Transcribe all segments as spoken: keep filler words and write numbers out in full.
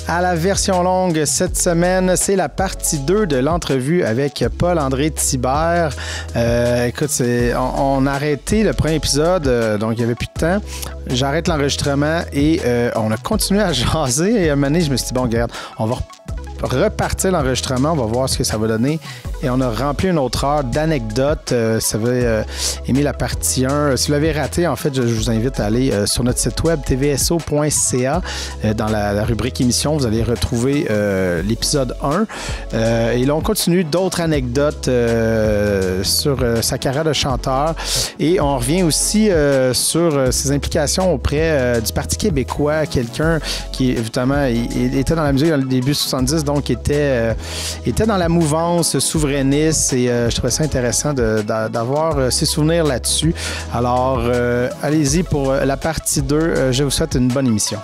À la version longue cette semaine, c'est la partie deux de l'entrevue avec Paul-André Thibert. Euh, écoute, c'est, on, on a arrêté le premier épisode, euh, donc il n'y avait plus de temps. J'arrête l'enregistrement et euh, on a continué à jaser. Et à un moment donné, je me suis dit, bon, regarde, on va repartir l'enregistrement, on va voir ce que ça va donner. Et on a rempli une autre heure d'anecdotes. Euh, ça va euh, aimer la partie un. Si vous l'avez raté, en fait, je, je vous invite à aller euh, sur notre site web t v s o point c a. Euh, dans la, la rubrique émission, vous allez retrouver euh, l'épisode un. Euh, et là, on continue d'autres anecdotes euh, sur euh, sa carrière de chanteur. Et on revient aussi euh, sur euh, ses implications auprès euh, du Parti québécois. Quelqu'un qui, évidemment, il, il était dans la musique dans le début soixante-dix, donc était, euh, était dans la mouvance souverainiste et euh, je trouvais ça intéressant de, de, d'avoir euh, ses souvenirs là-dessus. Alors, euh, allez-y pour euh, la partie deux. Euh, je vous souhaite une bonne émission.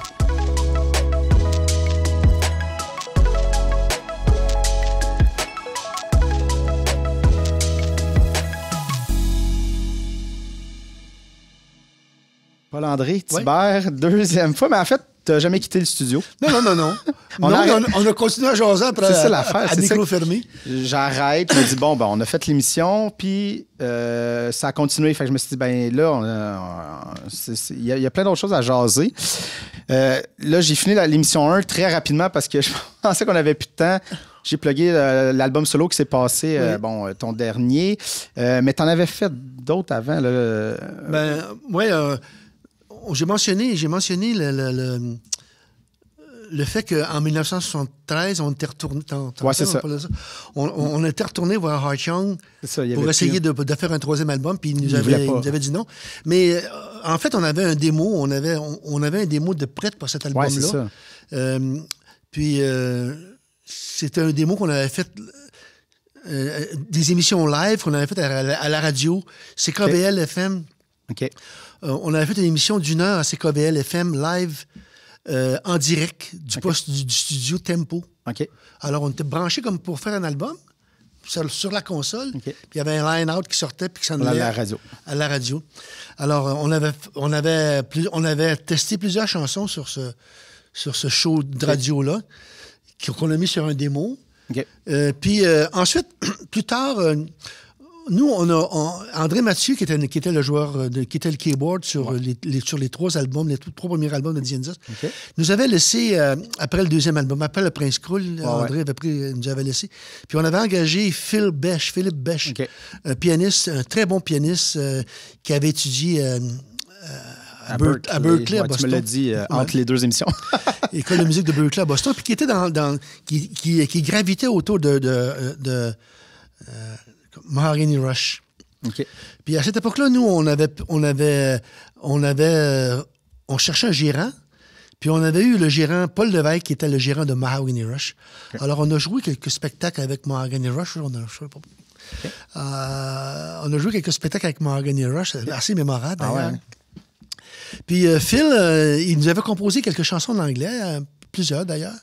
Paul-André Thibert, oui. Deuxième fois, mais en fait, tu n'as jamais quitté le studio. Non, non, non, non. on, non a... on, a, on a continué à jaser après. C'est ça l'affaire. À, à micro fermé. J'arrête. Je me dis, bon, ben, on a fait l'émission, puis euh, ça a continué. Fait que je me suis dit, ben là, il y, y a plein d'autres choses à jaser. Euh, là, j'ai fini la, l'émission un très rapidement parce que je pensais qu'on avait plus de temps. J'ai plugué euh, l'album solo qui s'est passé, oui. euh, bon, ton dernier. Euh, mais tu en avais fait d'autres avant, là. Ben, oui, euh, j'ai mentionné, j'ai mentionné le, le, le, le fait qu'en dix-neuf cent soixante-treize, on était retourné. Oui, c'est ça. On, on était retourné voir Hart Young ça, pour essayer de, de faire un troisième album, puis il nous, avait, il nous avait dit non. Mais euh, en fait, on avait un démo, on avait, on, on avait un démo de prêt pour cet album-là. Oui, c'est ça. Euh, puis euh, c'était un démo qu'on avait fait. Euh, des émissions live qu'on avait faites à, à, à la radio, C K V L okay. F M. OK. Euh, on avait fait une émission d'une heure à C K V L F M live euh, en direct du okay. poste du, du studio Tempo. OK. Alors, on était branchés comme pour faire un album sur, sur la console. Okay. Puis il y avait un line-out qui sortait puis qui s'en allait à la radio. À la radio. Alors, on avait, on avait, plus, on avait testé plusieurs chansons sur ce, sur ce show de radio-là okay. qu'on a mis sur un démo. Okay. Euh, puis euh, ensuite, plus tard, euh, nous, on a on, André Mathieu, qui était, qui était le joueur, de, qui était le keyboard sur, ouais. les, les, sur les trois albums, les trois premiers albums de Dienza, okay. nous avait laissé, euh, après le deuxième album, après le Prince Krull, ouais, André ouais. avait pris, nous avait laissé. Puis on avait engagé Phil Besh, Philippe Besh, okay. un pianiste, un très bon pianiste euh, qui avait étudié euh, euh, à, Berkeley, à Berkeley, à ouais, Boston. Tu me l'as dit euh, entre ouais. les deux émissions. École de musique de Berkeley à Boston, puis qui était dans, dans qui, qui, qui gravitait autour de, de, de euh, Mahogany Rush. Okay. Puis à cette époque-là, nous, on avait, on avait, on avait, on cherchait un gérant, puis on avait eu le gérant Paul Levesque, qui était le gérant de Mahogany Rush. Okay. Alors, on a joué quelques spectacles avec Mahogany Rush. On a, je sais pas. Okay. Euh, on a joué quelques spectacles avec Mahogany Rush, assez mémorable d'ailleurs. Ah ouais. Puis euh, Phil, euh, il nous avait composé quelques chansons en anglais, euh, plusieurs d'ailleurs.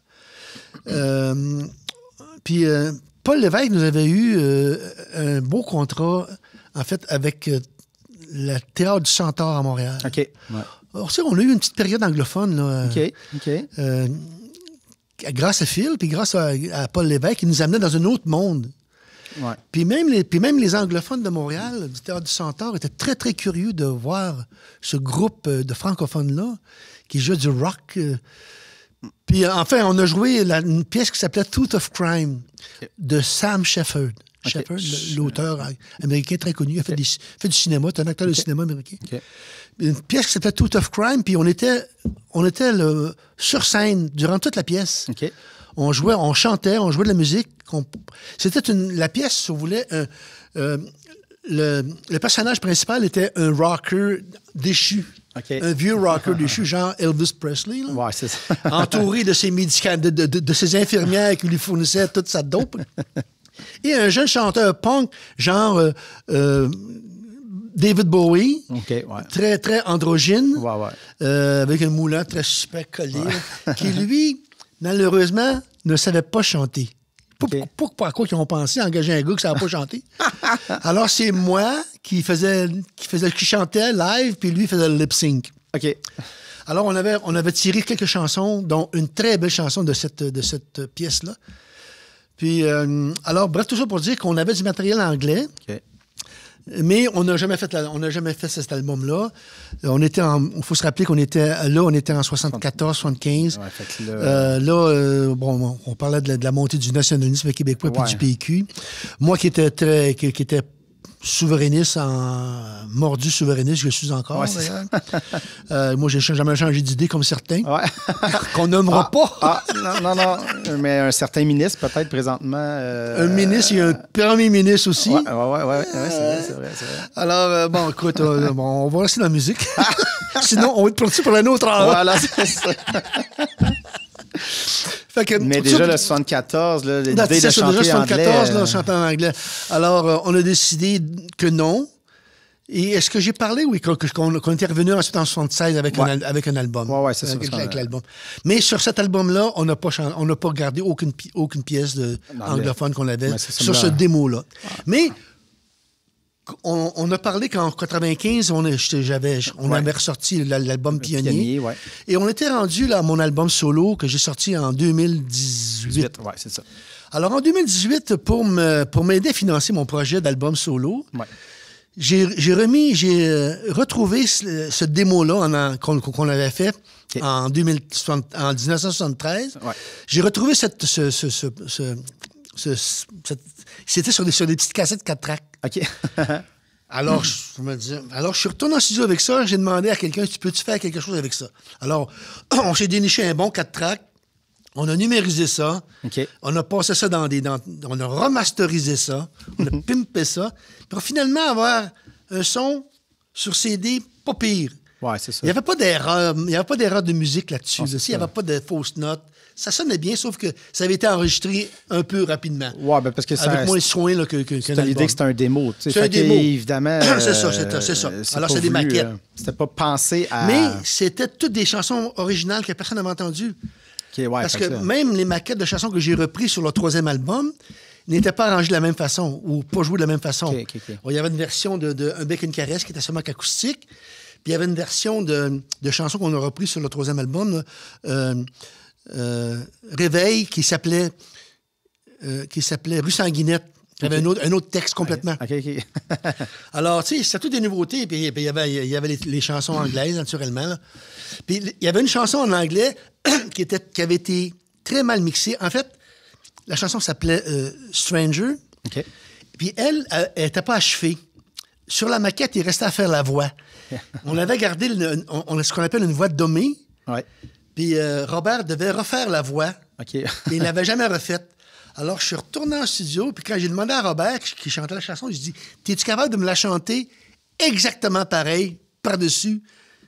Euh, puis euh, Paul Levesque nous avait eu euh, un beau contrat, en fait, avec euh, le Théâtre du Centaure à Montréal. OK. Ouais. Alors, on a eu une petite période anglophone. Là, OK. OK. Euh, grâce à Phil, puis grâce à, à Paul Levesque, il nous amenait dans un autre monde. Ouais. Puis même, les, puis même les anglophones de Montréal, du Théâtre du Centaure, étaient très, très curieux de voir ce groupe de francophones-là qui jouait du rock. Puis enfin, on a joué la, une pièce qui s'appelait Tooth of Crime okay. de Sam Shepard. Okay. Shepard, l'auteur américain très connu, il a fait, okay. des, fait du cinéma, c'est un acteur okay. de cinéma américain. Okay. Une pièce qui s'appelait Tooth of Crime, puis on était, on était le, sur scène durant toute la pièce. Okay. On jouait, on chantait, on jouait de la musique. On... C'était une... La pièce, si vous voulez, un, euh, le, le personnage principal était un rocker déchu. Okay. Un vieux rocker déchu, genre Elvis Presley. Là, ouais, c'est ça. entouré de ses médicaments, de, de, de, de ses infirmières qui lui fournissaient toute sa dope. Et un jeune chanteur punk, genre euh, euh, David Bowie, okay, ouais. très, très androgyne, ouais, ouais. Euh, avec un moulin très super collé, ouais. qui, lui, malheureusement, ne savait pas chanter. Okay. Pourquoi quoi qu'ils ont pensé engager un gars qui ne savait pas chanter? Alors, c'est moi qui faisais, qui faisait, qui chantais live, puis lui faisait le lip-sync. OK. Alors, on avait, on avait tiré quelques chansons, dont une très belle chanson de cette, de cette pièce-là. Puis, euh, alors, bref, tout ça pour dire qu'on avait du matériel anglais. OK. Mais on n'a jamais fait la, on n'a jamais fait cet album-là. On était en, il faut se rappeler qu'on était là, on était en soixante-quatorze, soixante-quinze. Ouais, fait que là, euh, là euh, bon, on parlait de la, de la montée du nationalisme québécois puis ouais. du P Q. Moi qui était très, qui, qui était souverainiste, en mordu souverainiste, je suis encore. Ouais, euh, moi, j'ai jamais changé d'idée comme certains. Ouais. Qu'on nommera ah, pas. Ah, non, non, non. Mais un certain ministre, peut-être, présentement. Euh, un ministre, il y a un premier ministre aussi. Oui, oui, oui. Ouais, ouais, c'est vrai, c'est vrai, c'est vrai. Alors, euh, bon, écoute, euh, bon, on va rester dans la musique. Sinon, on va être parti pour la nôtre. Voilà, c'est ça. Que, mais déjà, ça, le soixante-quatorze, là, l'idée de ça, chanter déjà, soixante-quatorze, anglais. Là, chanter en anglais. Alors, euh, on a décidé que non. Et est-ce que j'ai parlé? Oui, qu'on, qu'on, qu'on était revenu ensuite en soixante-seize avec, ouais. un, avec un album. Oui, ouais, c'est avec, ça. Avec l'album. Mais sur cet album-là, on n'a pas, on n'a pas gardé aucune, aucune pièce de anglophone qu'on avait sur ce démo-là. Ah. Mais... On, on a parlé qu'en quatre-vingt-quinze, on, j'avais, on ouais. avait ressorti l'album Pionnier. Pionnier ouais. Et on était rendu là, à mon album solo que j'ai sorti en deux mille dix-huit. Oui, c'est ça. Alors, en deux mille dix-huit, pour, me, pour m'aider à financer mon projet d'album solo, ouais. j'ai, j'ai remis, j'ai retrouvé ce, ce démo-là en, en, qu'on, qu'on avait fait okay. en, deux mille soixante, en dix-neuf cent soixante-treize. Ouais. J'ai retrouvé cette, ce, ce, ce, ce, ce, cette, c'était sur des, sur des petites cassettes quatre tracks. OK. alors, je me dis, alors, je suis retourné en studio avec ça. J'ai demandé à quelqu'un, tu peux-tu faire quelque chose avec ça? Alors, on s'est déniché un bon quatre tracks. On a numérisé ça. Okay. On a passé ça dans des... Dans, on a remasterisé ça. On a pimpé ça. Pour finalement avoir un son sur C D pas pire. Ouais, c'est ça. Il n'y avait pas d'erreur. Il n'y avait pas d'erreur de musique là-dessus. Oh, là. Il n'y avait pas de fausses notes. Ça sonnait bien, sauf que ça avait été enregistré un peu rapidement. Ouais, ben parce que ça. Avec moins de soins là, que, que, c'était l'idée que c'était un démo. Tu sais, c'est un démo. Évidemment. c'est ça, c'est, c'est ça. C'est alors, c'est des maquettes. Euh, c'était pas pensé à. Mais c'était toutes des chansons originales que personne n'avait entendues. Okay, ouais, parce que ça. Même les maquettes de chansons que j'ai reprises sur le troisième album n'étaient pas arrangées de la même façon ou pas jouées de la même façon. Okay, okay, okay. Il y avait une version de, de Un bec et une caresse qui était seulement qu'acoustique. Puis il y avait une version de, de chansons qu'on a reprises sur le troisième album. Euh, Euh, Réveil qui s'appelait euh, qui s'appelait Rue Sanguinette. Il y avait okay. un, autre, un autre texte complètement. Okay, okay. Alors, tu sais, c'était toutes des nouveautés. Puis, puis il y avait, il y avait les, les chansons anglaises, naturellement. Là. Puis il y avait une chanson en anglais qui, était, qui avait été très mal mixée. En fait, la chanson s'appelait euh, Stranger. Okay. Puis elle, elle n'était pas achevée. Sur la maquette, il restait à faire la voix. On avait gardé le, on, on, ce qu'on appelle une voix dommée. Ouais. Puis euh, Robert devait refaire la voix. OK. Et il ne l'avait jamais refaite. Alors, je suis retourné en studio, puis quand j'ai demandé à Robert, qui, qui chantait la chanson, j'ai dit, t'es-tu capable de me la chanter exactement pareil, par-dessus,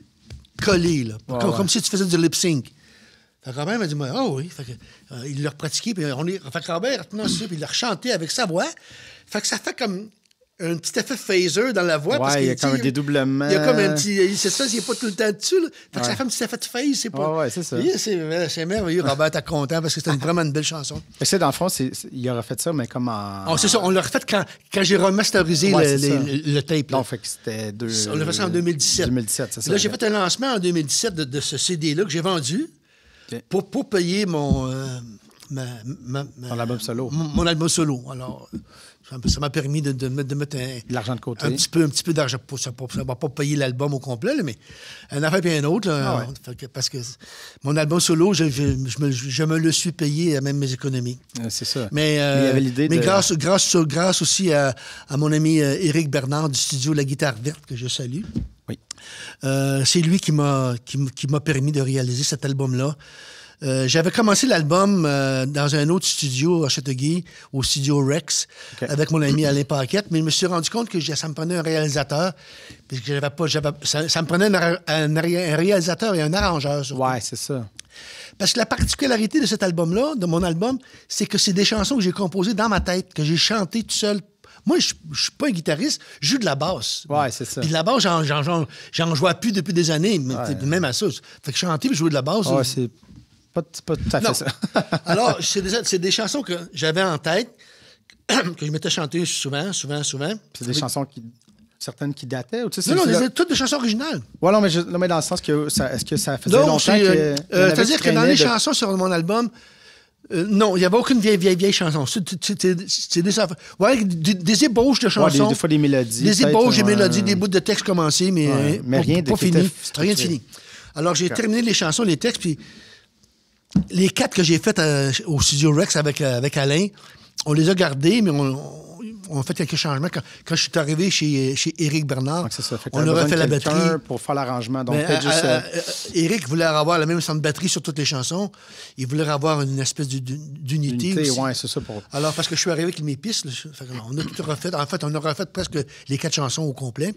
collé, là, wow, comme, ouais. comme si tu faisais du lip-sync. Fait que Robert m'a dit, « Ah oh, oui. » Fait que, euh, il l'a pratiqué, puis on est... Fait que Robert est retourné en studio, puis il l'a rechanté avec sa voix. Fait que ça fait comme... un petit effet phaser dans la voix. Ouais, parce il y a comme un dédoublement. Il y a comme un petit... C'est ça, il n'est pas tout le temps dessus. Là. Fait que ouais. ça fait un petit effet de phase. C'est pas... Ouais, ouais, c'est ça. Et c'est, c'est merveilleux. Robert, t'es content parce que c'était vraiment une belle chanson. C'est dans le fond, c'est, c'est, il aurait fait ça, mais comme en... Oh, c'est ça, on l'a refait quand, quand j'ai remasterisé ouais, le, le, le tape. Là. Non, fait que c'était... Deux, on l'a fait ça en deux mille dix-sept. deux mille dix-sept, c'est ça. Là, j'ai fait un lancement en deux mille dix-sept de, de ce C D-là que j'ai vendu okay. pour, pour payer mon... Euh, ma, ma, ma, Ton album solo. Mon, mon album solo. Alors... Ça m'a permis de, de, de mettre un, de l'argent de côté. Un petit peu, un petit peu d'argent. Ça ne va pas payer l'album au complet, là, mais un affaire puis un autre. Là, ah ouais. Parce que mon album solo, je, je, je, me, je me le suis payé à même mes économies. C'est ça. Mais, euh, mais il y avait l'idée mais de... grâce, grâce, grâce aussi à, à mon ami euh, Éric Bernard du studio La Guitare Verte, que je salue. Oui. Euh, c'est lui qui m'a, qui, qui m'a permis de réaliser cet album-là. Euh, j'avais commencé l'album euh, dans un autre studio à Châteauguay, au studio Rex, okay. avec mon ami Alain Paquette, mais je me suis rendu compte que ça me prenait un réalisateur, parce que j'avais pas, j'avais, ça, ça me prenait un, un, un réalisateur et un arrangeur. Surtout. Ouais, c'est ça. Parce que la particularité de cet album-là, de mon album, c'est que c'est des chansons que j'ai composées dans ma tête, que j'ai chantées tout seul. Moi, je ne suis pas un guitariste, je joue de la basse. Ouais, c'est ça. Puis de la basse, j'en, j'en, j'en, j'en jouais plus depuis des années, ouais. même à ça. Fait que chanter et jouer de la basse. Ouais, c'est... Pas, pas tout à fait non. ça. Alors, c'est des, c'est des chansons que j'avais en tête, que je m'étais chanté souvent, souvent, souvent. C'est des chansons qui... certaines qui dataient? Ou, tu sais, Non, non, c'est, des, là... toutes des chansons originales. Ouais, non, mais, je, non, mais dans le sens que ça, est-ce que ça faisait non, longtemps c'est, que... Euh, euh, c'est-à-dire que dans les de... chansons sur mon album, euh, non, il n'y avait aucune vieille, vieille, vieille chanson. C'est, c'est, c'est, c'est des, ouais, des, des ébauches de chansons. Ouais, des, des fois des mélodies. Des ébauches de mélodies, des bouts de textes commencés, mais, ouais, mais rien pas, de pas fini. Rien de fini. Alors, j'ai okay. terminé les chansons, les textes, puis les quatre que j'ai faites euh, au Studio Rex avec, euh, avec Alain, on les a gardés, mais on, on, on a fait quelques changements. Quand, quand je suis arrivé chez, chez Éric Bernard, donc, c'est ça. Fait on aurait fait la batterie. Pour faire l'arrangement. Donc, mais, peut-être juste, euh, euh, Éric voulait avoir la même son de batterie sur toutes les chansons. Il voulait avoir une espèce d'unité. Unité, oui, c'est ça. Pour... Alors, parce que je suis arrivé avec mes pistes, là, fait on a tout refait. En fait, on a refait presque les quatre chansons au complet.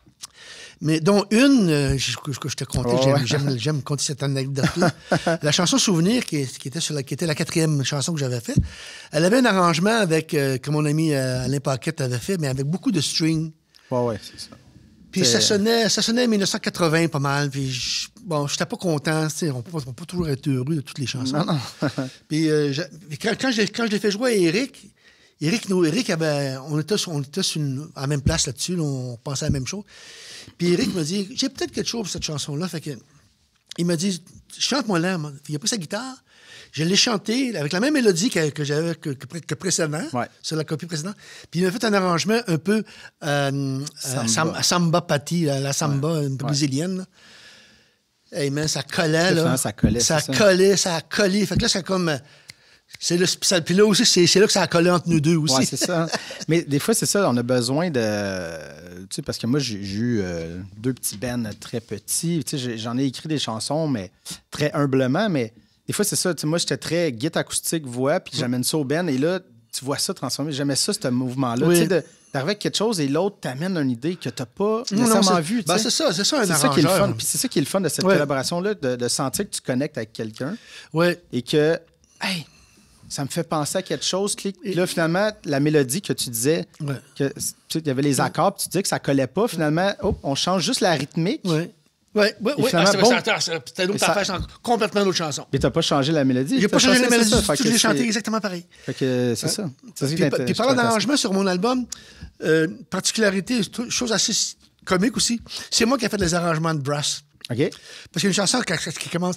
Mais dont une, euh, je, je, je te contais, oh, j'aime, ouais. j'aime, j'aime compter cette anecdote-là. La chanson Souvenir, qui, qui, était sur la, qui était la quatrième chanson que j'avais faite, elle avait un arrangement avec, euh, que mon ami euh, Alain Paquette avait fait, mais avec beaucoup de strings. Oui, oui, c'est ça. Puis ça sonnait, ça sonnait en dix-neuf cent quatre-vingts pas mal. Puis je, bon, j'étais pas content. On ne peut pas toujours être heureux de toutes les chansons. Non, non. Puis euh, je, quand, quand, je, quand je l'ai fait jouer à Éric, Éric, nous, Éric avait, on était, on était sur une, à la même place là-dessus, là, on pensait à la même chose. Puis Éric m'a dit, j'ai peut-être quelque chose pour cette chanson-là. Fait que, il m'a dit, chante-moi là. Il a pris sa guitare, je l'ai chanté avec la même mélodie que, que j'avais que, que, que précédemment, ouais. sur la copie précédente. Puis il m'a fait un arrangement un peu euh, samba. Euh, samba pati, la, la samba ouais. brésilienne. Ouais. Hey, man, ça collait, là. Ça collait, ça, ça collait, ça a collé. Fait que là, c'est comme... C'est le, puis là aussi, c'est, c'est là que ça a collé entre nous deux aussi. Oui, c'est ça. Mais des fois, c'est ça, on a besoin de... Tu sais, parce que moi, j'ai, j'ai eu euh, deux petits bands très petits. Tu sais, j'en ai écrit des chansons, mais très humblement. Mais des fois, c'est ça. Tu sais, moi, j'étais très guitare acoustique, voix, puis j'amène ça au band. Et là, tu vois ça transformer. J'aimais ça, ce mouvement-là. Oui. Tu sais, de, d'arriver avec quelque chose et l'autre t'amène une idée que t'as pas non, nécessairement non, vue. Ben, c'est ça, c'est ça un c'est arrangeur. Ça qui est le fun. Puis c'est ça qui est le fun de cette ouais. collaboration-là, de, de sentir que tu connectes avec quelqu'un. Oui. Et que, hey, ça me fait penser à quelque chose. Puis là, finalement, la mélodie que tu disais, ouais. que il y avait les accords, puis tu disais que ça collait pas. Finalement, oh, on change juste la rythmique. Oui. Oui, oui, oui. Ah, c'était, bon, c'était une autre affaire, ça... complètement autre chanson. Mais tu n'as pas changé la mélodie? J'ai pas changé la mélodie, tu l'ai chanté exactement pareil. Fait que c'est ouais. ça. C'est puis, puis parlant d'arrangement sur mon album, euh, particularité, chose assez comique aussi, c'est moi qui ai fait les arrangements de brass. OK. Parce qu'il y a une chanson qui, qui commence.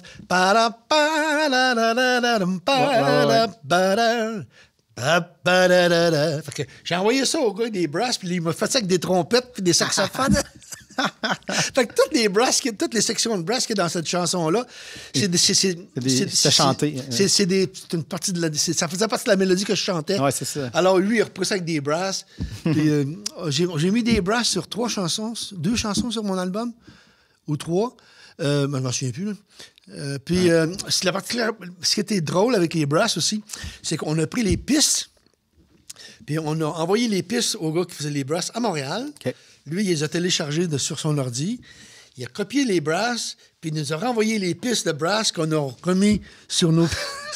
Fait que j'ai envoyé ça au gars des brasses, puis il m'a fait ça avec des trompettes puis des saxophones. Fait que toutes les brasses, toutes les sections de brass qu'il y a dans cette chanson-là, c'est c'est c'est c'est, c'est chanté. C'est, c'est des c'est une partie de la c'est, ça faisait partie de la mélodie que je chantais. Ouais, c'est ça. Alors lui, il a repris ça avec des brasses. Puis, euh, j'ai, j'ai mis des brasses sur trois chansons, deux chansons sur mon album ou trois. Euh, ben, je m'en souviens plus. Là. Euh, puis, euh, c'est la particulière... ce qui était drôle avec les brasses aussi, c'est qu'on a pris les pistes, puis on a envoyé les pistes au gars qui faisait les brasses à Montréal. Okay. Lui, il les a téléchargées de, sur son ordi. Il a copié les brasses, puis il nous a renvoyé les pistes de brass qu'on a remis sur nos...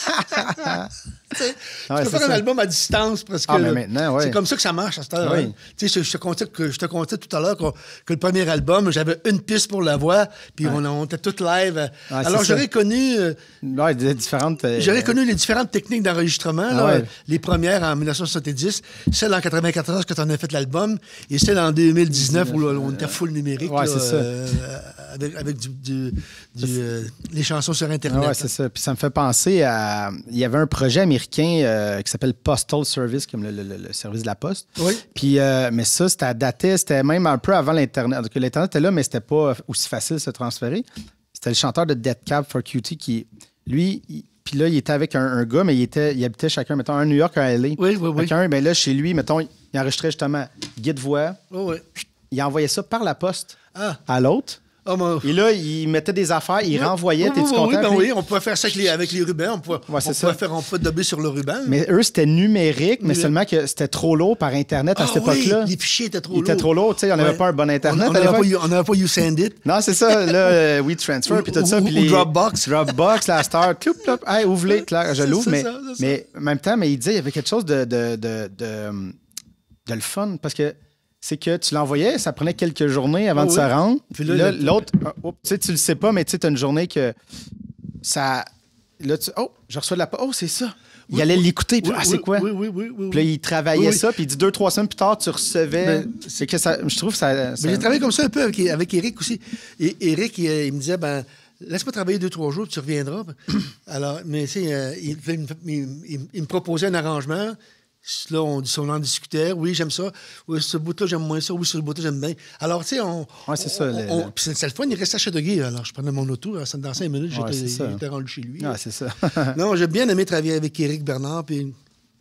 Tu sais, ah ouais, tu peux faire ça. Un album à distance parce que ah, mais maintenant, ouais. c'est comme ça que ça marche à cette heure. Oui. Hein. Tu sais, je, je, te contais que, je te contais tout à l'heure que, que le premier album, j'avais une piste pour la voix, puis ouais. on, on était tout live. Ouais, alors, j'aurais ça. connu... Euh, ouais, des différentes... Euh... J'aurais connu les différentes techniques d'enregistrement. Ah, là, ouais. Les premières en dix-neuf cent soixante-dix, celle en quatre-vingt-quatorze quand on a fait l'album, et celle en deux mille dix-neuf où là, on était full numérique. Ouais, là, c'est ça. Euh, avec avec du, du, du, euh, les chansons sur Internet. Ouais, c'est ça. Puis ça me fait penser à... Il y avait un projet américain euh, qui s'appelle Postal Service, comme le, le, le service de la poste. Oui. Puis, euh, mais ça, c'était daté, c'était même un peu avant l'Internet. Donc, l'Internet était là, mais c'était pas aussi facile de se transférer. C'était le chanteur de Dead Cab for Cutie qui, lui, il, puis là, il était avec un, un gars, mais il, était, il habitait chacun, mettons, un à New York, un à L A. Oui, oui, oui. Chacun, ben là, chez lui, mettons, il enregistrait justement guide-voix. Oui, oui. Il envoyait ça par la poste ah. à l'autre. Oh, mon... Et là, il mettait des affaires, il oui. renvoyait. Oui, T'es-tu oui, content? Oui, ben oui, on pouvait faire ça avec les, avec les rubans. On pouvait, ouais, c'est on ça. pouvait faire, on pouvait dober sur le ruban. Mais eux, c'était numérique, mais oui. seulement que c'était trop lourd par Internet ah, à cette oui, époque-là. Les fichiers étaient trop lourds. Ils étaient trop lourds, tu sais, on n'avait ouais. pas un bon Internet. On n'avait pas, pas YouSendIt. Non, c'est ça, là, euh, WeTransfer, puis tout ça. Ou, puis ou les... Dropbox. Dropbox, la Star, cloup, cloup, hey, ouvre-les, clair, je l'ouvre. Mais, ça, mais en même temps, mais il disait, il y avait quelque chose de, de, de, de, de le fun, parce que c'est que tu l'envoyais, ça prenait quelques journées avant oh, de oui. se rendre. Puis là, là l'autre, oh, tu sais, tu le sais pas, mais tu sais, tu as une journée que ça. Là, tu. Oh, je reçois de la. Oh, c'est ça. il oui, allait l'écouter. Puis, oui, ah, c'est quoi? Oui, oui, oui. oui puis là, il travaillait oui, ça. Puis il dit deux, trois semaines plus tard, tu recevais. Ben, c'est que ça. Je trouve que ça. ça... J'ai travaillé comme ça un peu avec, avec Éric aussi. Et Éric, il, il me disait, ben, laisse-moi travailler deux, trois jours, puis tu reviendras. Alors, mais tu sais, euh, il, il, il, il me proposait un arrangement. Là, on, on en discutait. Oui, j'aime ça. Oui, ce bout-là, j'aime moins ça. Oui, ce bout-là, j'aime bien. Alors, tu sais, on. Oui, c'est ça. On, on, puis c'est le fun, il restait à Châteauguay. Alors, je prenais mon auto. Dans cinq minutes, ouais, j'étais rendu chez lui. Ah, c'est ça. Non, j'ai bien aimé travailler avec Éric Bernard. Puis,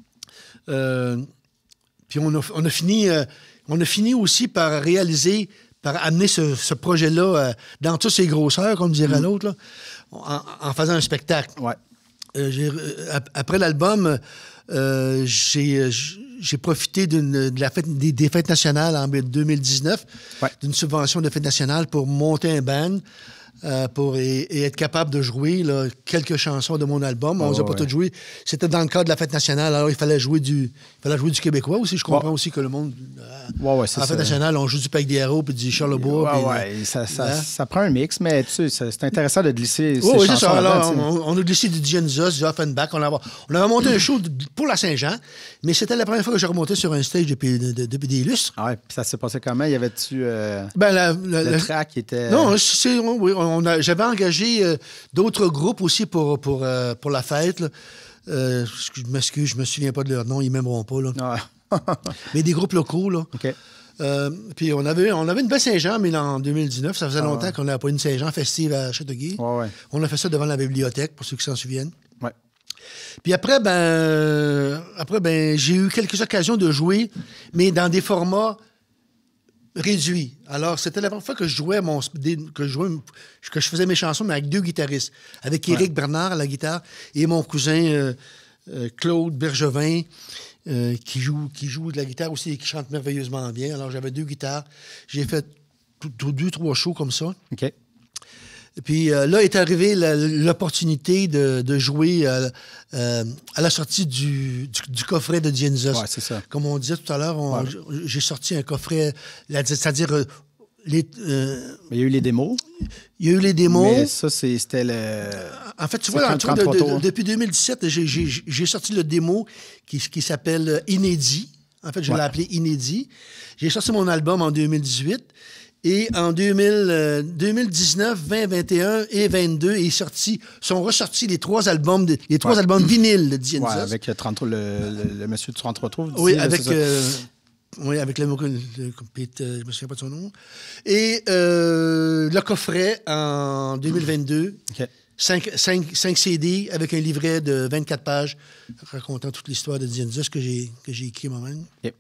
euh, puis on, a, on, a fini, euh, on a fini aussi par réaliser, par amener ce, ce projet-là euh, dans toutes ses grosseurs, comme dirait mm. l'autre, là, en, en faisant un spectacle. Ouais. Euh, j'ai, après l'album. Euh, j'ai, j'ai profité d'une, de la fête, des, des fêtes nationales en deux mille dix-neuf, ouais. d'une subvention de fêtes nationales pour monter un band euh, pour, et, et être capable de jouer là, quelques chansons de mon album. On ne les a pas ouais. toutes jouées. C'était dans le cadre de la fête nationale, alors il fallait jouer du, il fallait jouer du québécois aussi. Je comprends ouais. aussi que le monde, euh, ouais, ouais, c'est en fête nationale, on joue du Pec des Héros puis du Charlebois. Ouais, puis, ouais. Ça, ça, hein? ça prend un mix, mais tu sais, c'est intéressant de glisser. Oui, oui, c'est ça. Alors, on, on a glissé du Dionysus, du Offenbach. On avait, on avait monté un show pour la Saint-Jean, mais c'était la première fois que je remontais sur un stage depuis, de, de, depuis des lustres. Ah ouais, puis ça s'est passé comment? Y avait-tu euh, ben, la, la, le la, track qui était... Non, c'est, oui, on a, j'avais engagé euh, d'autres groupes aussi pour, pour, euh, pour la fête. Là. Euh, je m'excuse, je me souviens pas de leur nom, ils m'aimeront pas. Là. Ah. Mais des groupes locaux, là. OK. Euh, puis on avait, on avait une belle Saint-Jean, mais en deux mille dix-neuf, ça faisait ah, longtemps ouais. qu'on n'avait pas une Saint-Jean festive à Châteauguay. Ouais, ouais. On a fait ça devant la bibliothèque, pour ceux qui s'en souviennent. Ouais. Puis après, ben, après, ben, j'ai eu quelques occasions de jouer, mais dans des formats réduits. Alors, c'était la première fois que je jouais mon, que je jouais, que je faisais mes chansons, mais avec deux guitaristes, avec Éric ouais. Bernard à la guitare et mon cousin euh, euh, Claude Bergevin. Euh, qui, joue, qui joue de la guitare aussi et qui chante merveilleusement bien. Alors, j'avais deux guitares. J'ai fait tout, tout, deux, trois shows comme ça. OK. Et puis euh, là est arrivée la, l'opportunité de, de jouer euh, euh, à la sortie du, du, du coffret de Dionysus. Ouais, c'est ça. Comme on disait tout à l'heure, on, ouais. j'ai sorti un coffret, c'est-à-dire... Euh, Les, euh, mais il y a eu les démos. Il y a eu les démos. Mais ça, c'est, c'était le... En fait, tu vois, en tout cas, de, de, depuis deux mille dix-sept, j'ai, j'ai, j'ai sorti le démo qui, qui s'appelle Inédit. En fait, je ouais. l'ai appelé Inédit. J'ai sorti mon album en deux mille dix-huit. Et en deux mille, euh, deux mille dix-neuf, vingt, vingt et un et vingt-deux, est sorti, sont ressortis les trois albums, de, les trois ouais. albums vinyles de Dionysus. Ouais, avec le, trente-trois, le, le, le monsieur du trente-trois tours. Oui, là, avec... Oui, avec le, le, le, le je ne me souviens pas de son nom. Et euh, le coffret en deux mille vingt-deux, okay. cinq, cinq, cinq C D avec un livret de vingt-quatre pages racontant toute l'histoire de Dionysus que j'ai, que j'ai écrit moi-même. Yep.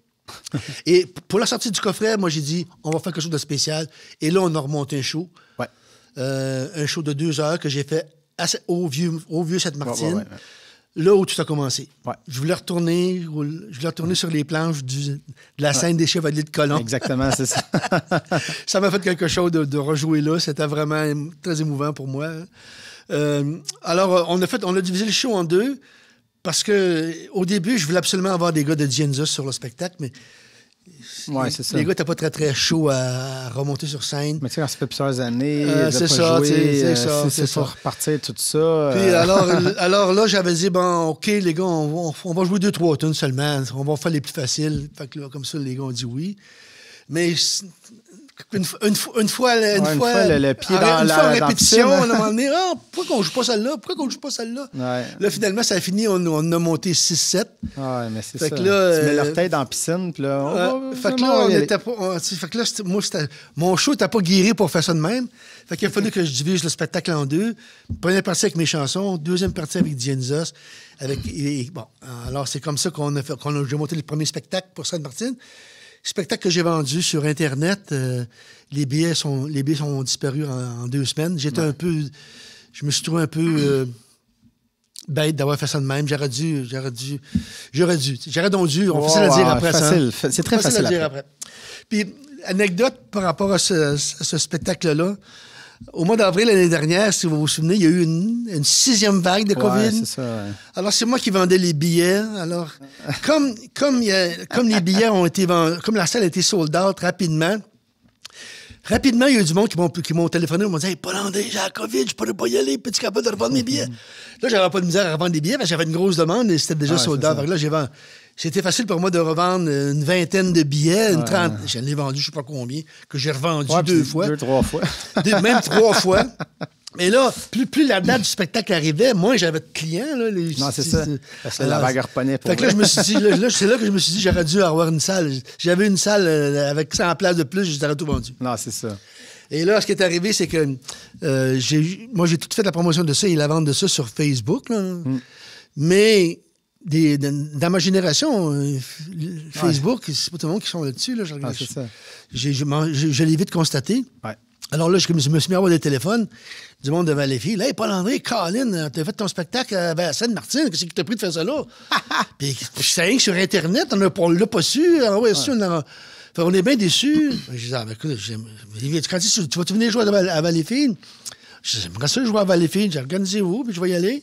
Et pour la sortie du coffret, moi, j'ai dit, on va faire quelque chose de spécial. Et là, on a remonté un show. Ouais. Euh, un show de deux heures que j'ai fait assez, au vieux, au vieux Sainte-Martine. Ouais, ouais, ouais. Là où tout a commencé. Ouais. Je voulais retourner, je voulais retourner ouais. sur les planches du, de la scène ouais. des Chevaliers de Colomb. Exactement, c'est ça. Ça m'a fait quelque chose de, de rejouer là. C'était vraiment très émouvant pour moi. Euh, alors, on a, fait, on a divisé le show en deux parce que au début, je voulais absolument avoir des gars de Dionysus sur le spectacle, mais ouais, c'est ça. Les gars n'étaient pas très, très chauds à remonter sur scène. Mais tu sais, quand ça fait plusieurs années, euh, de c'est, pas ça, jouer, c'est, euh, ça, c'est, c'est ça. ça. Repartir tout ça. Puis euh... alors, alors là, j'avais dit, bon, OK, les gars, on va, on va jouer deux, trois tunes seulement. On va faire les plus faciles. Fait que là, comme ça, les gars ont dit oui. Mais une, une, une fois, une ouais, fois, une fois le, le pied dans une la, fois en répétition, dans on a demandé, ah, pourquoi qu'on joue pas celle-là? Pourquoi qu'on joue pas celle-là? Ouais. Là, finalement, ça a fini, on, on a monté six sept. Ouais, mais c'est fait ça. Que là, tu mets leur tête dans la piscine, puis là... Euh, fait que là, on était pas... On, fait que là, moi, c'était, mon show n'était pas guéri pour faire ça de même. Fait qu'il a fallu que je divise le spectacle en deux. Première partie avec mes chansons, deuxième partie avec Dionysus. Avec, et, bon, alors c'est comme ça qu'on a fait, qu'on a, j'ai monté le premier spectacle pour Sainte-Martine. Spectacle que j'ai vendu sur Internet, euh, les billets sont les billets sont disparus en, en deux semaines. J'étais ouais. un peu... Je me suis trouvé un peu euh, bête d'avoir fait ça de même. J'aurais dû... J'aurais dû... J'aurais dû. J'aurais donc dû. On wow, facile à dire après facile, ça. C'est très facile, facile à dire après. après. Puis, anecdote par rapport à ce, à ce spectacle-là. Au mois d'avril l'année dernière, si vous vous souvenez, il y a eu une, une sixième vague de COVID. Ouais, c'est ça, ouais. Alors, c'est moi qui vendais les billets. Alors, comme, comme, y a, comme les billets ont été vendus, comme la salle a été sold out rapidement, Rapidement, il y a eu du monde qui m'ont, qui m'ont téléphoné, ils m'ont dit « Hey, Paul André, j'ai la COVID, je pourrais pas y aller, peux-tu capable de revendre mes billets? » Là, j'avais pas de misère à revendre des billets, parce que j'avais une grosse demande et c'était déjà ah, sold out. Là, j'ai vendu. C'était facile pour moi de revendre une vingtaine de billets, une trente. Ouais. J'en ai vendu, je sais pas combien, que j'ai revendu ouais, deux fois. Deux, trois fois. Deux, même trois fois. Mais là, plus, plus la date du spectacle arrivait, moins j'avais de clients. Là, les, non, c'est ça. Parce que la vague reponait pour fait que là, je me suis dit, là, là, c'est là que je me suis dit, j'aurais dû avoir une salle. J'avais une salle euh, avec cent places de plus, j'aurais tout vendu. Non, c'est ça. Et là, ce qui est arrivé, c'est que euh, j'ai, moi, j'ai tout fait la promotion de ça et la vente de ça sur Facebook. Là. Mm. Mais des, de, dans ma génération, euh, Facebook, ouais. c'est pas tout le monde qui sont là-dessus. Là, je, ah, c'est ça. J'ai, je, je, je l'ai vite constaté. Ouais. Alors là, je me suis mis à avoir des téléphones du monde de Valleyfield. Hey, Paul André, Colin, t'as fait ton spectacle à Sainte-Martine. Qu'est-ce qui t'a pris de faire ça là? Puis c'est rien que sur Internet, on ne l'a pas su. Ah, ouais, ouais. Su, on, a... enfin, on est bien déçus. Je disais, ah, ben, écoute, quand tu, tu vas-tu venir jouer à Valleyfield? Je disais, j'aimerais ça jouer à Valleyfield. J'ai organisé où, puis je vais y aller.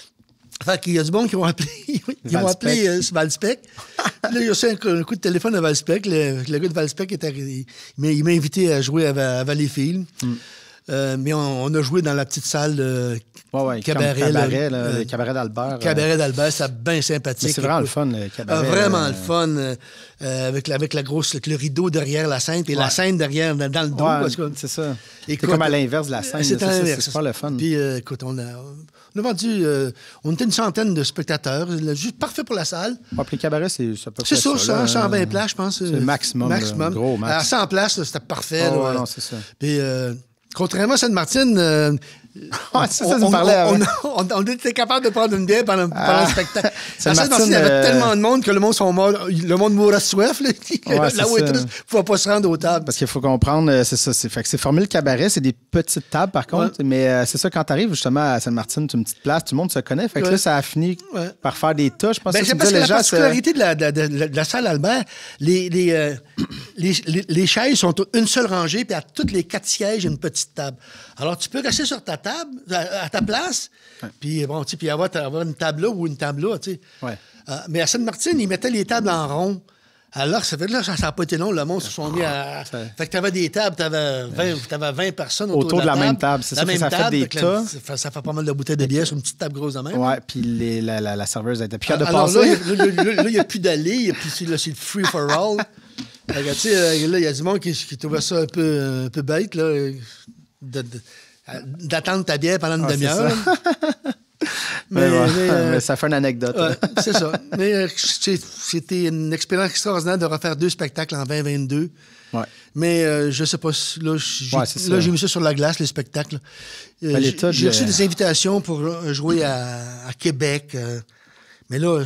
Fait qu'il y a du monde qui m'ont appelé. Ils m'ont appelé euh, sur Valspec. Là, il y a aussi un, un coup de téléphone à Valspec. Le, le gars de Valspec est arrivé. Il m'a invité à jouer à, à Valleyfield. Mm. Euh, mais on, on a joué dans la petite salle de ouais, ouais, cabaret. Cabaret, là, euh, le cabaret d'Albert. Cabaret d'Albert, c'est bien sympathique. Mais c'est vraiment le fun, le cabaret. Ah, vraiment euh... le fun. Euh, avec, la, avec la grosse, le rideau derrière la scène et ouais. la scène derrière dans le dos. Ouais, parce que, c'est ça. C'est comme à l'inverse de la scène. C'est, là, c'est, c'est, c'est pas le fun. Puis, euh, écoute, on a, on a vendu... Euh, on était une centaine de spectateurs. Juste parfait pour la salle. Ouais, puis le cabaret, c'est ça peut C'est ça, ça là, cent vingt places, je pense. C'est le maximum. maximum. Là, gros max. À cent places, là, c'était parfait. Oh, là, ouais, non, c'est ça. Puis... Euh, contrairement à Sainte-Martine, euh, ouais, c'est ça, on, on, parlais on, on, on, on était capable de prendre une bière pendant, ah, pendant le spectacle. À Sainte-Martine, il y avait euh... tellement de monde que le monde sont morts, le monde mourait de soif. Là, ouais, là où il ne pouvait pas se rendre aux tables. Parce qu'il faut comprendre, c'est ça. C'est, fait que c'est formule cabaret, c'est des petites tables par contre. Ouais. Mais euh, c'est ça, quand tu arrives justement à Sainte-Martine, tu as une petite place, tout le monde se connaît. Fait que ouais. là, ça a fini ouais. par faire des tas. Je pense ben, que c'est parce que la particularité de la, de, de, de, de la salle Albert, les, les, euh, les, les, les chaises sont une seule rangée, puis à toutes les quatre sièges, il y a une petite table. Alors, tu peux rester sur ta table, à, à ta place, ouais. puis bon, tu sais, puis avoir, avoir une table là ou une table là, tu sais. Ouais. Euh, mais à Sainte-Martine, ils mettaient les tables en rond. Alors, ça fait là, ça n'a pas été long, le monde se sont mis à... Ça... Fait que tu avais des tables, tu avais vingt, vingt personnes autour, autour de la, de la même table. C'est la ça même que ça table, fait des tas. Ça, ça fait pas mal de bouteilles de bière sur une petite table grosse de même. Ouais, puis les, la, la, la serveuse était plus de Alors passer. Là, il n'y a plus d'allée, c'est le free for all. Regarde, tu sais, là, il y a du monde qui, qui trouvait ça un peu, un peu bête, là, de, de, d'attendre ta bière pendant une ah, demi-heure. Mais, mais, mais, euh, mais ça fait une anecdote. Ouais, c'est ça. Mais euh, c'était une expérience extraordinaire de refaire deux spectacles en vingt vingt-deux. Ouais. Mais euh, je sais pas, là, j'ai, ouais, là, j'ai mis ça sur la glace, les spectacles. Euh, j'ai, j'ai reçu des invitations pour jouer à, à Québec. Euh, mais là,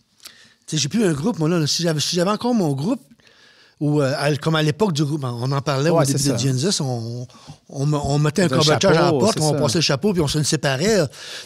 j'ai plus un groupe, moi. Là, si, j'avais, si j'avais encore mon groupe, ou euh, comme à l'époque du groupe, on en parlait ouais, au début de Genesis, on, on, on mettait un coverage à la porte, on ça. passait le chapeau, puis on se le séparait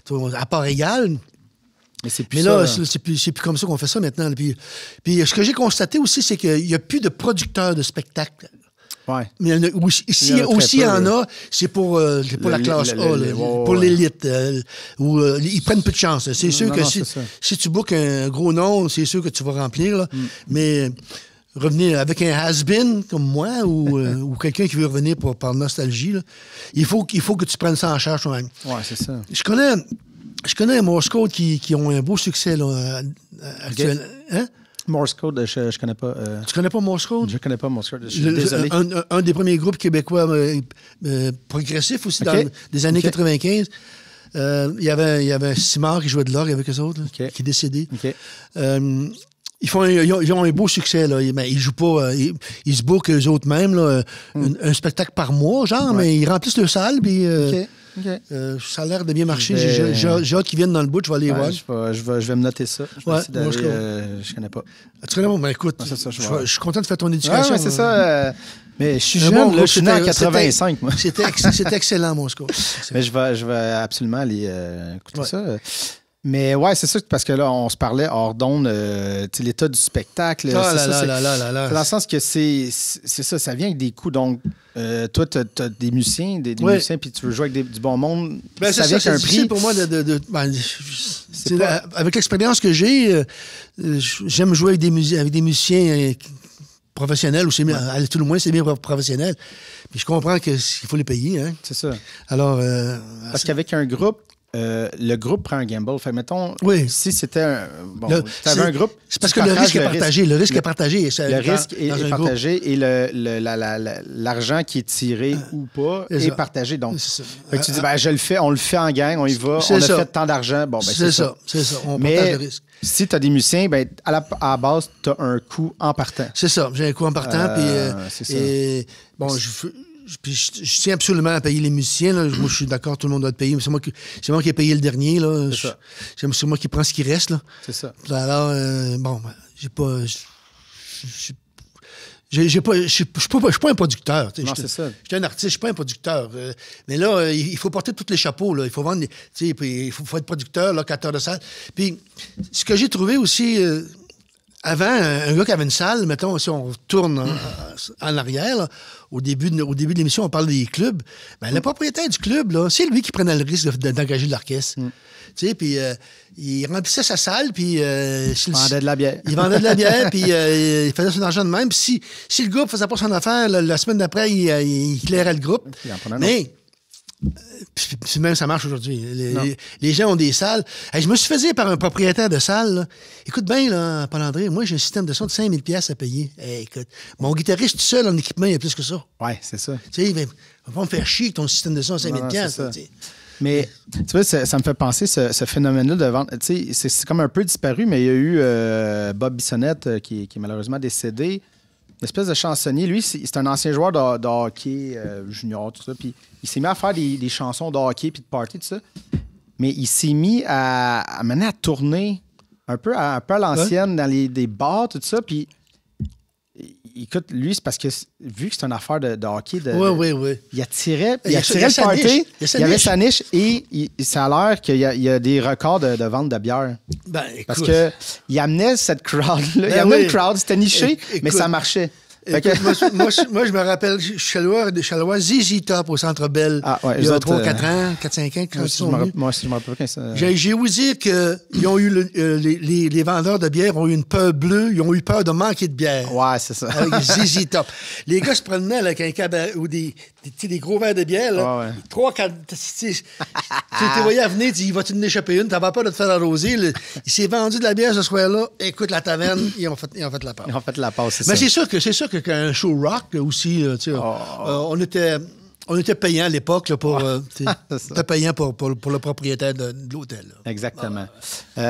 à part égale. Mais, c'est plus Mais là, ça, c'est, c'est, plus, c'est plus comme ça qu'on fait ça maintenant. Puis, puis ce que j'ai constaté aussi, c'est qu'il n'y a plus de producteurs de spectacles. Ouais. Mais il y en a, aussi, il y, a aussi il y en a, c'est pour, euh, c'est pour le, la classe le, A, le, le, pour ouais. l'élite. Euh, où euh, ils prennent peu de chance. C'est non, sûr non, que non, si, si tu bookes un gros nom, c'est sûr que tu vas remplir. Là. Mm. Mais revenir avec un has-been comme moi ou, euh, ou quelqu'un qui veut revenir pour, par nostalgie, là, il, faut, il faut que tu prennes ça en charge toi-même. Ouais, c'est ça. Je connais, je connais un Morse Code qui, qui ont un beau succès là, actuellement. Okay. Hein? Morse Code, je, je connais pas. Euh... Tu connais pas Morse Code? Je connais pas Morse Code. Je suis Le, désolé. Un, un, un des premiers groupes québécois euh, euh, progressifs aussi okay. dans les années okay. quatre-vingt-quinze. Euh, il y avait, il y avait Simard qui jouait de l'orgue avec eux autres, là, okay. qui est décédé. Okay. Euh, ils, font, ils, ont, ils ont un beau succès. Là. Ils, ils jouent pas. Ils, ils se bookent eux autres mêmes, là, mm. un, un spectacle par mois, genre, ouais. mais ils remplissent le salle. Puis, euh, okay. Okay. Euh, ça a l'air de bien marcher. Vais... J'ai, j'ai, j'ai hâte qu'ils viennent dans le bout, je vais aller ouais, voir. Je vais, je, vais, je vais me noter ça. Je, ouais, moi, je, euh, je connais pas. Tu connais pas? Ben écoute, ouais, ça, je, je, je suis content de faire ton éducation. Ouais, ouais, c'est ça. Euh, mais je suis jeune, bon, là, je suis né en quatre-vingt-cinq. C'était, moi. C'était, c'était excellent, mon score. Mais je vais, je vais absolument aller euh, écouter ouais. ça. Mais ouais, c'est ça, parce que là, on se parlait hors d'onde, euh, l'état du spectacle. Ah c'est là, ça, là, c'est, là, là, là, là. Dans le sens que c'est, c'est ça, ça vient avec des coûts. Donc, euh, toi, tu as des musiciens, des, des oui. musiciens, puis tu veux jouer avec des, du bon monde. Ben, ça c'est vient ça, avec c'est un prix. Pour moi, de, de, de ben, c'est pas... la, avec l'expérience que j'ai, euh, j'aime jouer avec des, mus- avec des musiciens euh, professionnels, ou c'est ouais. à tout le moins, c'est bien professionnel. Puis je comprends qu'il faut les payer. Hein? C'est ça. Alors. Euh, Parce qu'avec un groupe, euh, le groupe prend un gamble. Fait mettons, oui. si c'était un. Bon, le, tu avais un groupe. C'est parce que le risque est partagé. Le risque le, est partagé. Le dans, risque est, est partagé groupe. Et le, le, la, la, la, l'argent qui est tiré euh, ou pas est, est partagé. Donc, fait que tu dis, ben, je le fais, on le fait en gang, on y va, on a ça. fait tant d'argent. Bon, ben, c'est, c'est ça. ça. C'est ça. On Mais partage le risque. Si tu as des musiciens, ben, à, la, à la base, tu as un coût en partant. C'est ça. J'ai un coût en partant. Euh, puis, euh, c'est ça. Et, bon, je. Puis je, je tiens absolument à payer les musiciens. Là. Moi, je suis d'accord, tout le monde doit te payer. Mais c'est moi qui, c'est moi qui ai payé le dernier. Là. C'est, je, c'est moi qui prends ce qui reste. Là. C'est ça. Alors, euh, bon, j'ai pas. J'ai, j'ai pas, je ne suis pas un producteur. Non, c'est ça. Je suis un artiste, je ne suis pas un producteur. Euh, mais là, euh, il faut porter tous les chapeaux. Là. Il faut vendre. Puis il faut, faut être producteur, locateur de salle. Puis ce que j'ai trouvé aussi. Euh, Avant, un gars qui avait une salle, mettons, si on tourne en, en arrière, là, au, début de, au début de l'émission, on parle des clubs. Ben, le propriétaire du club, là, c'est lui qui prenait le risque de, de, d'engager de l'orchestre. Mm. Tu sais, puis euh, il remplissait sa salle, puis... Euh, il vendait de la bière. Il vendait de la bière, puis euh, il faisait son argent de même. Puis si, si le groupe faisait pas son affaire, la, la semaine d'après, il, il clairait le groupe. Mais... Puis même ça marche aujourd'hui. Les, les, les gens ont des salles. Hey, je me suis fait dire par un propriétaire de salle, là, écoute bien, là, Paul-André, moi j'ai un système de son de cinq mille dollars à payer. Hey, écoute, mon guitariste tout seul en équipement, il y a plus que ça. Oui, c'est ça. Tu sais, il va pas me faire chier avec ton système de son à cinq mille dollars. Non, non, mais tu vois, ça, ça me fait penser ce, ce phénomène-là de vente. Tu sais, c'est, c'est comme un peu disparu, mais il y a eu euh, Bob Bissonnette euh, qui, qui est malheureusement décédé. Une espèce de chansonnier. Lui, c'est, c'est un ancien joueur de, de hockey euh, junior, tout ça. Puis il s'est mis à faire des, des chansons de hockey puis de party, tout ça. Mais il s'est mis à, à mener à tourner un peu à, un peu à l'ancienne, ouais. dans les, des bars, tout ça. Puis écoute, lui, c'est parce que vu que c'est une affaire de, de hockey, de, oui, oui, oui. il attirait, il attirait le party, il, il avait sa niche et il, ça a l'air qu'il y a, il y a des records de, de vente de bière. Ben, écoute. Parce qu'il amenait cette crowd-là. Ben, il amenait oui. une crowd, c'était niché, écoute, mais ça marchait. Écoute, moi, moi, moi, je me rappelle, je suis allé voir Z Z Top au Centre Bell ah, ouais, il y a trois quatre ans, quatre cinq ans. Quand moi, si me, moi, si je me rappelle pas ça... J'ai, j'ai ouï dire que ils ont eu le, euh, les, les, les vendeurs de bière ont eu une peur bleue, ils ont eu peur de manquer de bière. Ouais, c'est ça. Avec Z Z Top. Les gars se promenaient avec un cabaret ou des, des, des gros verres de bière. Là, ouais, ouais. Trois, quatre... Tu te voyais venir, tu vas-tu en échapper une, t'avais peur de te faire arroser. Le, il s'est vendu de la bière ce soir-là. Écoute, la taverne, ils ont fait, ils ont fait la passe. Ils ont fait la passe, c'est Mais ça. c'est sûr que c'est sûr que qu'un show rock aussi, tu sais, oh. euh, on était... On était payant à l'époque là, pour. Euh, était payant pour, pour, pour le propriétaire de, de l'hôtel. Là. Exactement. Ah.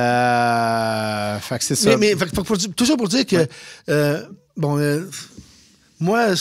Euh, fait que c'est ça. Mais, mais fait, pour, tout ça pour dire que. Ouais. Euh, bon, euh, moi.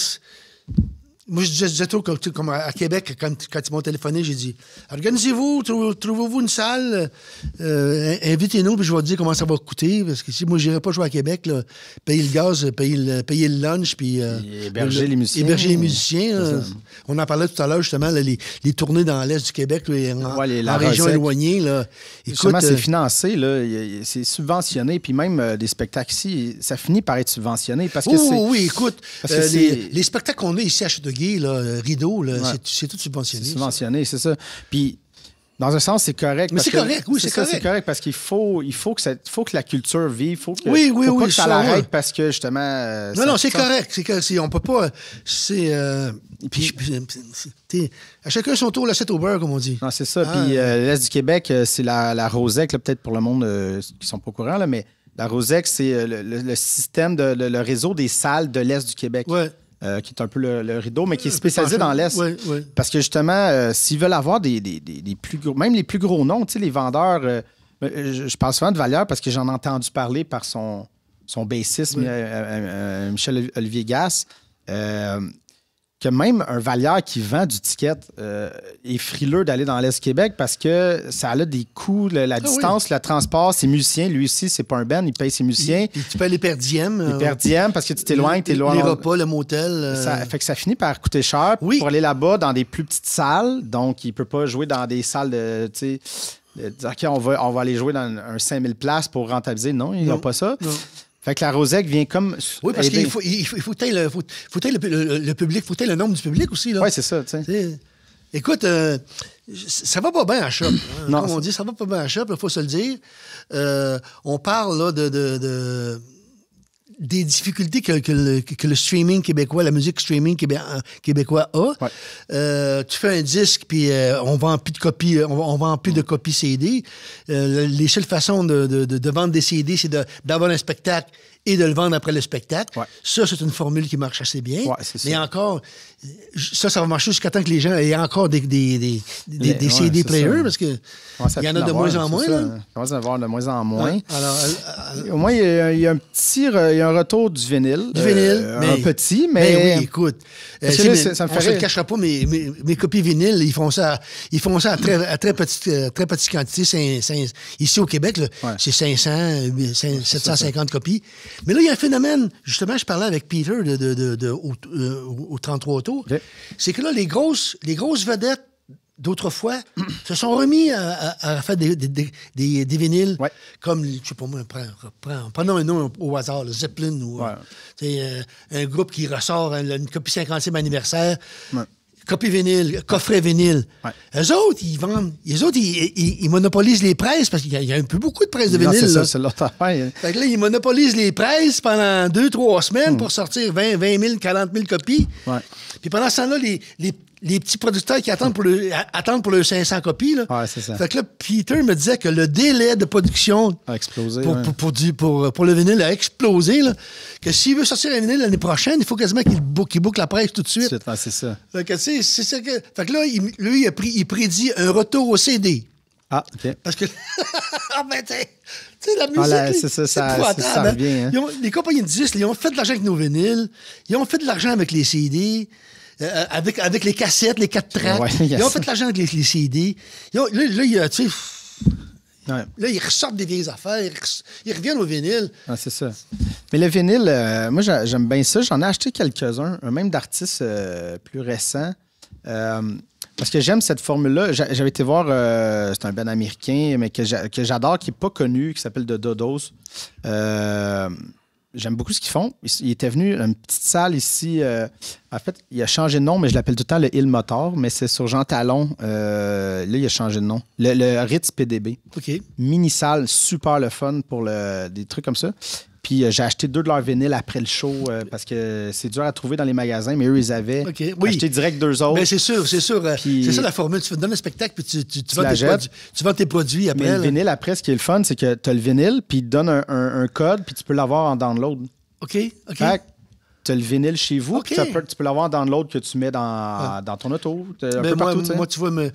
Moi, je disais, je disais trop, comme, comme à Québec, quand, quand ils m'ont téléphoné, j'ai dit organisez-vous, trou, trouvez-vous une salle, euh, invitez-nous, puis je vais te dire comment ça va coûter. Parce que si moi, je n'irais pas jouer à Québec, là, payer le gaz, payer le, payer le lunch, puis. Euh, héberger le, les musiciens. Héberger les musiciens. Là, on en parlait tout à l'heure, justement, là, les, les tournées dans l'Est du Québec, là, en, ouais, les, en région éloignée. Là. Écoute, c'est euh, financé, là, c'est subventionné, puis même euh, des spectacles ici, ça finit par être subventionné. Parce que oh, c'est, oui, écoute, euh, les, les spectacles qu'on a ici à Châteauguay, là, Rideau, là, ouais. c'est, c'est tout subventionné. C'est subventionné, ça. c'est ça. Puis, dans un sens, c'est correct. Mais c'est que, correct, oui, c'est, c'est correct. Ça, c'est correct parce qu'il faut, il faut, que, ça, faut que la culture vive. Il faut que, oui, oui, faut oui, pas que ça, ça l'arrête ouais. parce que, justement... Euh, non, non, c'est ça. correct. C'est correct. C'est, on peut pas... C'est... Euh, puis, puis à chacun son tour, l'assiette au beurre, comme on dit. Non, c'est ça. Ah, puis, euh, l'Est du Québec, c'est la, la Rosec, là, peut-être pour le monde euh, qui sont pas au courant, là, mais la Rosec, c'est le, le, le système, de, le, le réseau des salles de l'Est du Québec. Oui. Euh, qui est un peu le, le rideau, mais qui est spécialisé dans l'Est. Oui, oui. Parce que justement, euh, s'ils veulent avoir des, des, des, des plus gros, même les plus gros noms, tu sais, les vendeurs, euh, je, je parle souvent de Vallière parce que j'en ai entendu parler par son, son bassiste, oui. euh, euh, Michel Olivier Gasse, euh, que même un Vallière qui vend du ticket euh, est frileux d'aller dans l'Est du Québec parce que ça a des coûts, la, la ah, distance, oui. le transport, ses musiciens, lui aussi, c'est pas un band, il paye ses musiciens. Et tu payes les perdièmes. Les perdièmes parce que tu t'éloignes, t'es loin. Les repas, le motel. Euh... Ça fait que ça finit par coûter cher oui. pour aller là-bas dans des plus petites salles. Donc, il peut pas jouer dans des salles de, tu sais, dire, OK, on va, on va aller jouer dans un cinq mille places pour rentabiliser. Non, ils n'ont pas ça. Non. Fait que la Rosec vient comme. Oui, parce aider. qu'il faut, il faut, il faut que le, faut, faut le, le, le public, il faut le nombre du public aussi. Oui, c'est ça. T'sais. Écoute, euh, ça va pas bien à Shop. Hein, non, comme on dit, ça va pas bien à Shop, il faut se le dire. Euh, on parle là, de, de, de. des difficultés que, que, le, que le streaming québécois, la musique streaming québé, québécois a. Ouais. Euh, tu fais un disque, puis euh, on vend plus de copies, on, on vend plus mmh. de copies C D. Euh, les seules façons de, de, de, de vendre des C D, c'est de, d'avoir un spectacle et de le vendre après le spectacle. Ouais. Ça, c'est une formule qui marche assez bien. Ouais, mais encore, ça, ça va marcher jusqu'à temps que les gens aient encore des, des, des, des, des ouais, C D players, ça. Parce que ouais, il y en a de moins en moins. Là. Il commence à en avoir de moins en moins. Ouais. Alors, euh, Au moins, il y, a, il y a un petit il y a un retour du vinyle. Du vinyle. Euh, mais, un petit, mais... mais oui, écoute. Euh, là, mais, ça me on ne se le cachera pas, mes, mes, mes copies vinyles, ils font ça, ils font ça à très, à très petite, très petite quantité. cinq, cinq, ici au Québec, là, ouais. c'est cinq cents, sept cent cinquante copies. Mais là, il y a un phénomène. Justement, je parlais avec Peter de, de, de, de, au, euh, au trente-trois tours. Okay. C'est que là, les grosses, les grosses vedettes d'autrefois se sont remis à, à, à faire des, des, des, des vinyles ouais. comme, je sais pas moi, prenons prends un nom au hasard, le Zeppelin ou ouais. euh, un groupe qui ressort une, une copie cinquantième anniversaire. Ouais. Copie vinyle, coffret vinyle. Ouais. Eux autres, ils vendent. Les autres, ils, ils, ils monopolisent les presses parce qu'il y a, il y a un peu beaucoup de presses de vinyle. Non, c'est là. ça, c'est l'autre affaire. Fait que là, ils monopolisent les presses pendant deux, trois semaines mm. pour sortir vingt, vingt mille, quarante mille copies. Ouais. Puis pendant ce temps-là, les, les, les petits producteurs qui attendent pour le, attendent pour leurs cinq cents copies. Là. Ouais, c'est ça. Fait que là, Peter me disait que le délai de production a explosé, pour, ouais. pour, pour, pour, pour, pour le vinyle a explosé. Là. Que s'il veut sortir un vinyle l'année prochaine, il faut quasiment qu'il book, qu'il book la presse tout de suite. Ah, c'est ça. Fait que, c'est, c'est ça que, fait que là, il, lui, il, a pris, il prédit un retour au C D. Ah, OK. Parce que, ah ben, tu sais, la musique, ah, là, c'est, ça, c'est ça, c'est ça revient. Hein? Ils ont, les compagnies de disques, ils ont fait de l'argent avec nos vinyles, ils ont fait de l'argent avec les C D, euh, avec, avec les cassettes, les quatre tracks. Ouais, ils ont fait de l'argent avec les, les C D. Ils ont, là, là, il y a, tu sais... Ouais. Là, ils ressortent des vieilles affaires, ils, re- ils reviennent au vinyle. Ah, c'est ça. Mais le vinyle, euh, moi, j'aime bien ça. J'en ai acheté quelques-uns, même d'artistes euh, plus récents. Euh, parce que j'aime cette formule-là. J'a- j'avais été voir, euh, c'est un band américain, mais que, j'a- que j'adore, qui n'est pas connu, qui s'appelle The Dodos. Euh, J'aime beaucoup ce qu'ils font. Il, il était venu à une petite salle ici. Euh, en fait, il a changé de nom, mais je l'appelle tout le temps le Hill Motor, mais c'est sur Jean Talon. Euh, là, il a changé de nom. Le, le Ritz P D B. OK. Mini-salle, super le fun pour le, des trucs comme ça. Puis euh, j'ai acheté deux de leurs vinyles après le show euh, parce que c'est dur à trouver dans les magasins, mais eux, ils avaient okay. oui. acheté direct deux autres. Bien, c'est sûr, c'est sûr. Puis, c'est ça la formule. Tu donnes un spectacle, puis tu, tu, tu, tu, vends, tes produits, tu vends tes produits après. Mais le là. vinyle, après, ce qui est le fun, c'est que tu as le vinyle, puis il te donne un, un, un code, puis tu peux l'avoir en download. OK, OK. Fait que tu as le vinyle chez vous, okay. tu, peux, tu peux l'avoir en download que tu mets dans, ah. dans ton auto, un ben peu moi, partout. Moi, tu vois, me,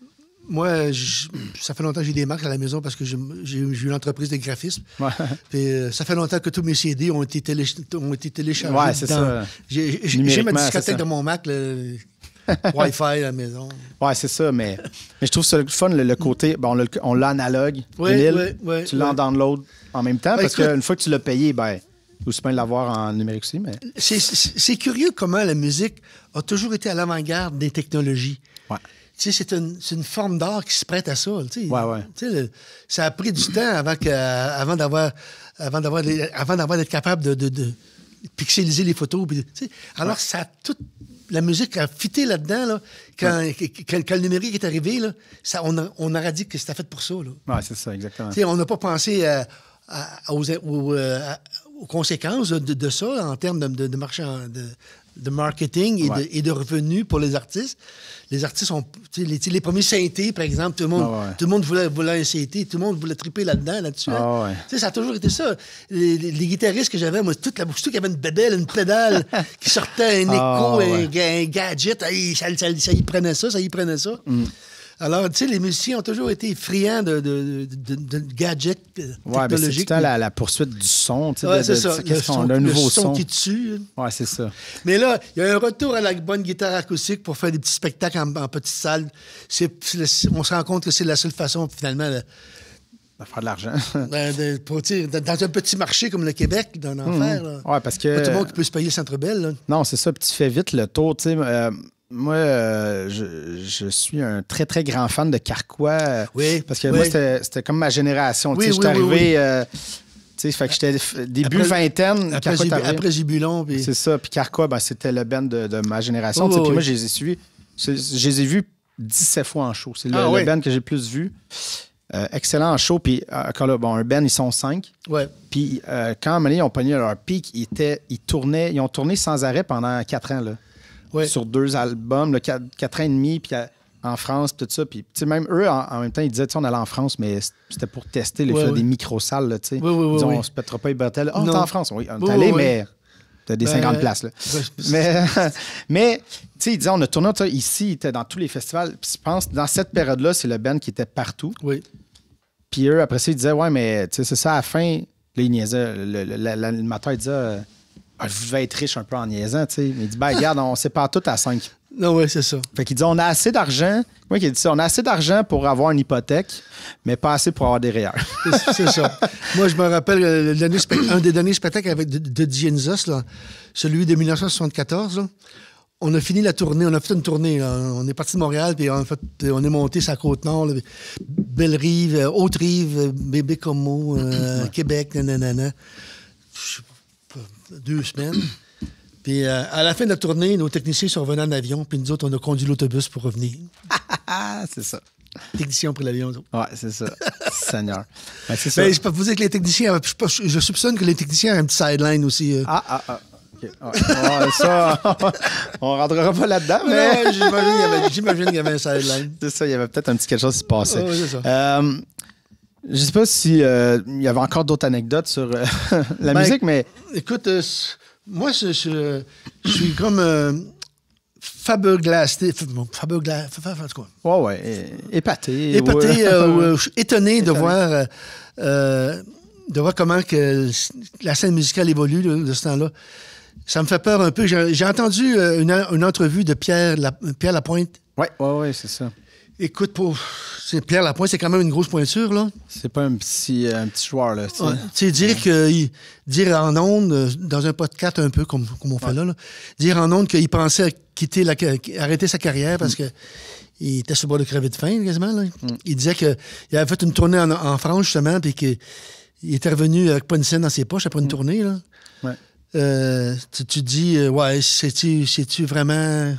moi je, ça fait longtemps que j'ai des marques à la maison parce que j'ai, j'ai, j'ai une entreprise de graphisme. Ouais. Puis, euh, ça fait longtemps que tous mes C D ont été, télé, ont été téléchargés. Ouais, c'est dans, ça. J'ai, j'ai ma discothèque de mon Mac, le Wi-Fi à la maison. Ouais, c'est ça, mais, mais je trouve ça le fun, le, le côté, bon, on, l'a, on l'a analogue, oui, vinyle, oui, oui, tu l'as oui. en download en même temps, ben, parce écoute, qu'une fois que tu l'as payé, ben, aussi bien l'avoir en numérique aussi, mais... C'est, c'est, c'est curieux comment la musique a toujours été à l'avant-garde des technologies. Ouais. Tu sais, c'est une, c'est une forme d'art qui se prête à ça. Tu sais. Ouais, ouais. Tu sais, le, ça a pris du temps avant, que, avant, d'avoir, avant, d'avoir, avant d'avoir d'être capable de, de, de pixeliser les photos. Puis, tu sais. Alors, ouais. ça a toute la musique a fité là-dedans. Là, quand, ouais. quand, quand le numérique est arrivé, là, ça, on, a, on aurait dit que c'était fait pour ça. Là. Ouais, c'est ça, exactement. Tu sais, on n'a pas pensé à, à, aux, aux, à, aux conséquences de, de ça en termes de, de, de, marchand, de, de marketing et, ouais. de, et de revenus pour les artistes. Les artistes ont... Les, les premiers synthés, par exemple, tout le monde, ah ouais. tout le monde voulait, voulait un synthé, tout le monde voulait triper là-dedans, là-dessus. Ah ouais. Ça a toujours été ça. Les, les, les guitaristes que j'avais, moi, toute la bouche, qui avait une bébelle, une pédale, qui sortait un écho, ah ouais. un, un gadget, ça, ça, ça y prenait ça, ça y prenait ça. Mm. Alors, tu sais, les musiciens ont toujours été friands de, de, de, de, de gadgets technologiques. Ouais, mais c'est tout le temps la, la poursuite du son. Tu sais, ouais, de, c'est de, ça. De, le son, d'un nouveau le son, son qui tue. Ouais, c'est ça. Mais là, il y a un retour à la bonne guitare acoustique pour faire des petits spectacles en, en petite salle. C'est, c'est, on se rend compte que c'est la seule façon, finalement, de, de faire de l'argent. de, de, pour, dans un petit marché comme le Québec, d'en en mmh. faire. Là. Ouais, parce que... Pas tout le monde qui peut se payer le Centre Bell. Là. Non, c'est ça. Puis tu fais vite le tour, tu sais... Euh... Moi, euh, je, je suis un très, très grand fan de Carquois. Oui. Parce que oui. moi, c'était, c'était comme ma génération. Oui, tu sais, oui, j'étais oui, arrivé... oui. Euh, tu sais, fait que j'étais début après, vingtaine. Après, Zib- après Zibulon. Puis... C'est ça. Puis Carquois, ben, c'était le band de, de ma génération. Oh, puis oui. Moi, je les ai suivis. Je les ai vus dix-sept fois en show. C'est le, ah, oui. le band que j'ai le plus vu. Euh, excellent show. Puis, euh, quand là, bon, un band, ils sont cinq. Ouais. Puis, euh, quand à un moment donné, ils ont pogné leur pic, ils, étaient, ils tournaient, ils ont tourné sans arrêt pendant quatre ans, là. Ouais. Sur deux albums, là, quatre, quatre ans et demi, puis euh, en France, tout ça. Puis, tu sais, même eux, en, en même temps, ils disaient, tu sais, on allait en France, mais c'était pour tester les ouais, ouais. ouais. des micro-salles, là, tu sais. Oui, oui, oui, ils disaient, oui. on se pètera pas les bretelles. Oh, Non. t'es en France. Oui, on est oui, allé, oui, mais t'as des ben, cinquante places, là. Ben, mais, mais tu sais, ils disaient, on a tourné ça, ici, ils étaient dans tous les festivals. Puis, je pense, dans cette période-là, c'est le band qui était partout. Oui. Puis eux, après ça, ils disaient, ouais, mais tu sais, c'est ça, à la fin, là, ils niaisaient. L'animateur, il disait, ah, vous devez être riche un peu en niaisant, tu sais. Mais il dit, ben, regarde, on sépare tout à cinq. Non, oui, c'est ça. Fait qu'il dit, on a assez d'argent. Moi, qui dit ça, on a assez d'argent pour avoir une hypothèque, mais pas assez pour avoir des R E E R. C'est ça. Moi, je me rappelle le dernier un des derniers spectacles avec de, de Dionysos, là, celui de dix-neuf cent soixante-quatorze. Là. On a fini la tournée, on a fait une tournée. Là. On est parti de Montréal, puis on, fait, on est monté sur la Côte-Nord, là, Belle-Rive, Haute-Rive, Bébé-Como, euh, Québec, nanana. Je sais pas, deux semaines. Puis euh, à la fin de la tournée, nos techniciens sont revenus en avion, puis nous autres, on a conduit l'autobus pour revenir. C'est ça. Techniciens ont pris l'avion. Ouais, c'est ça. Seigneur. Ben, c'est ça. Ben, je peux vous dire que les techniciens, je, je soupçonne que les techniciens ont un petit sideline aussi. Euh. Ah, ah, ah. Okay. Ouais, ça, on ne rentrera pas là-dedans, mais... Non, j'imagine qu'il y avait un sideline. C'est ça, il y avait peut-être un petit quelque chose qui se passait. Oh, c'est ça. Euh, je ne sais pas s'il euh, y avait encore d'autres anecdotes sur euh, la ben, musique, mais... Écoute, euh, moi, je, je, je suis comme... Euh, Faberglasté, Faberglas, quoi. Ouais, ouais, épaté. Épaté, ouais. euh, étonné, étonné de voir, euh, euh, de voir comment que la scène musicale évolue là, de ce temps-là. Ça me fait peur un peu. J'ai, j'ai entendu une, une entrevue de Pierre, La, Pierre Lapointe. Oui, oui, oui, c'est ça. Écoute, pour, c'est Pierre Lapointe, c'est quand même une grosse pointure, là. C'est pas un petit, un petit joueur, là. Tu sais, ouais, tu sais, dire, que, dire en ondes, dans un podcast un peu comme, comme on fait ouais. là, là, dire en ondes qu'il pensait quitter la, arrêter sa carrière parce mm. que il était sur le bord de crever de faim, quasiment. Là. Mm. Il disait qu'il avait fait une tournée en, en France, justement, puis qu'il était revenu avec pas une scène dans ses poches après une mm. tournée, là. Ouais. Euh, tu, tu dis, euh, ouais, c'est-tu, c'est-tu vraiment...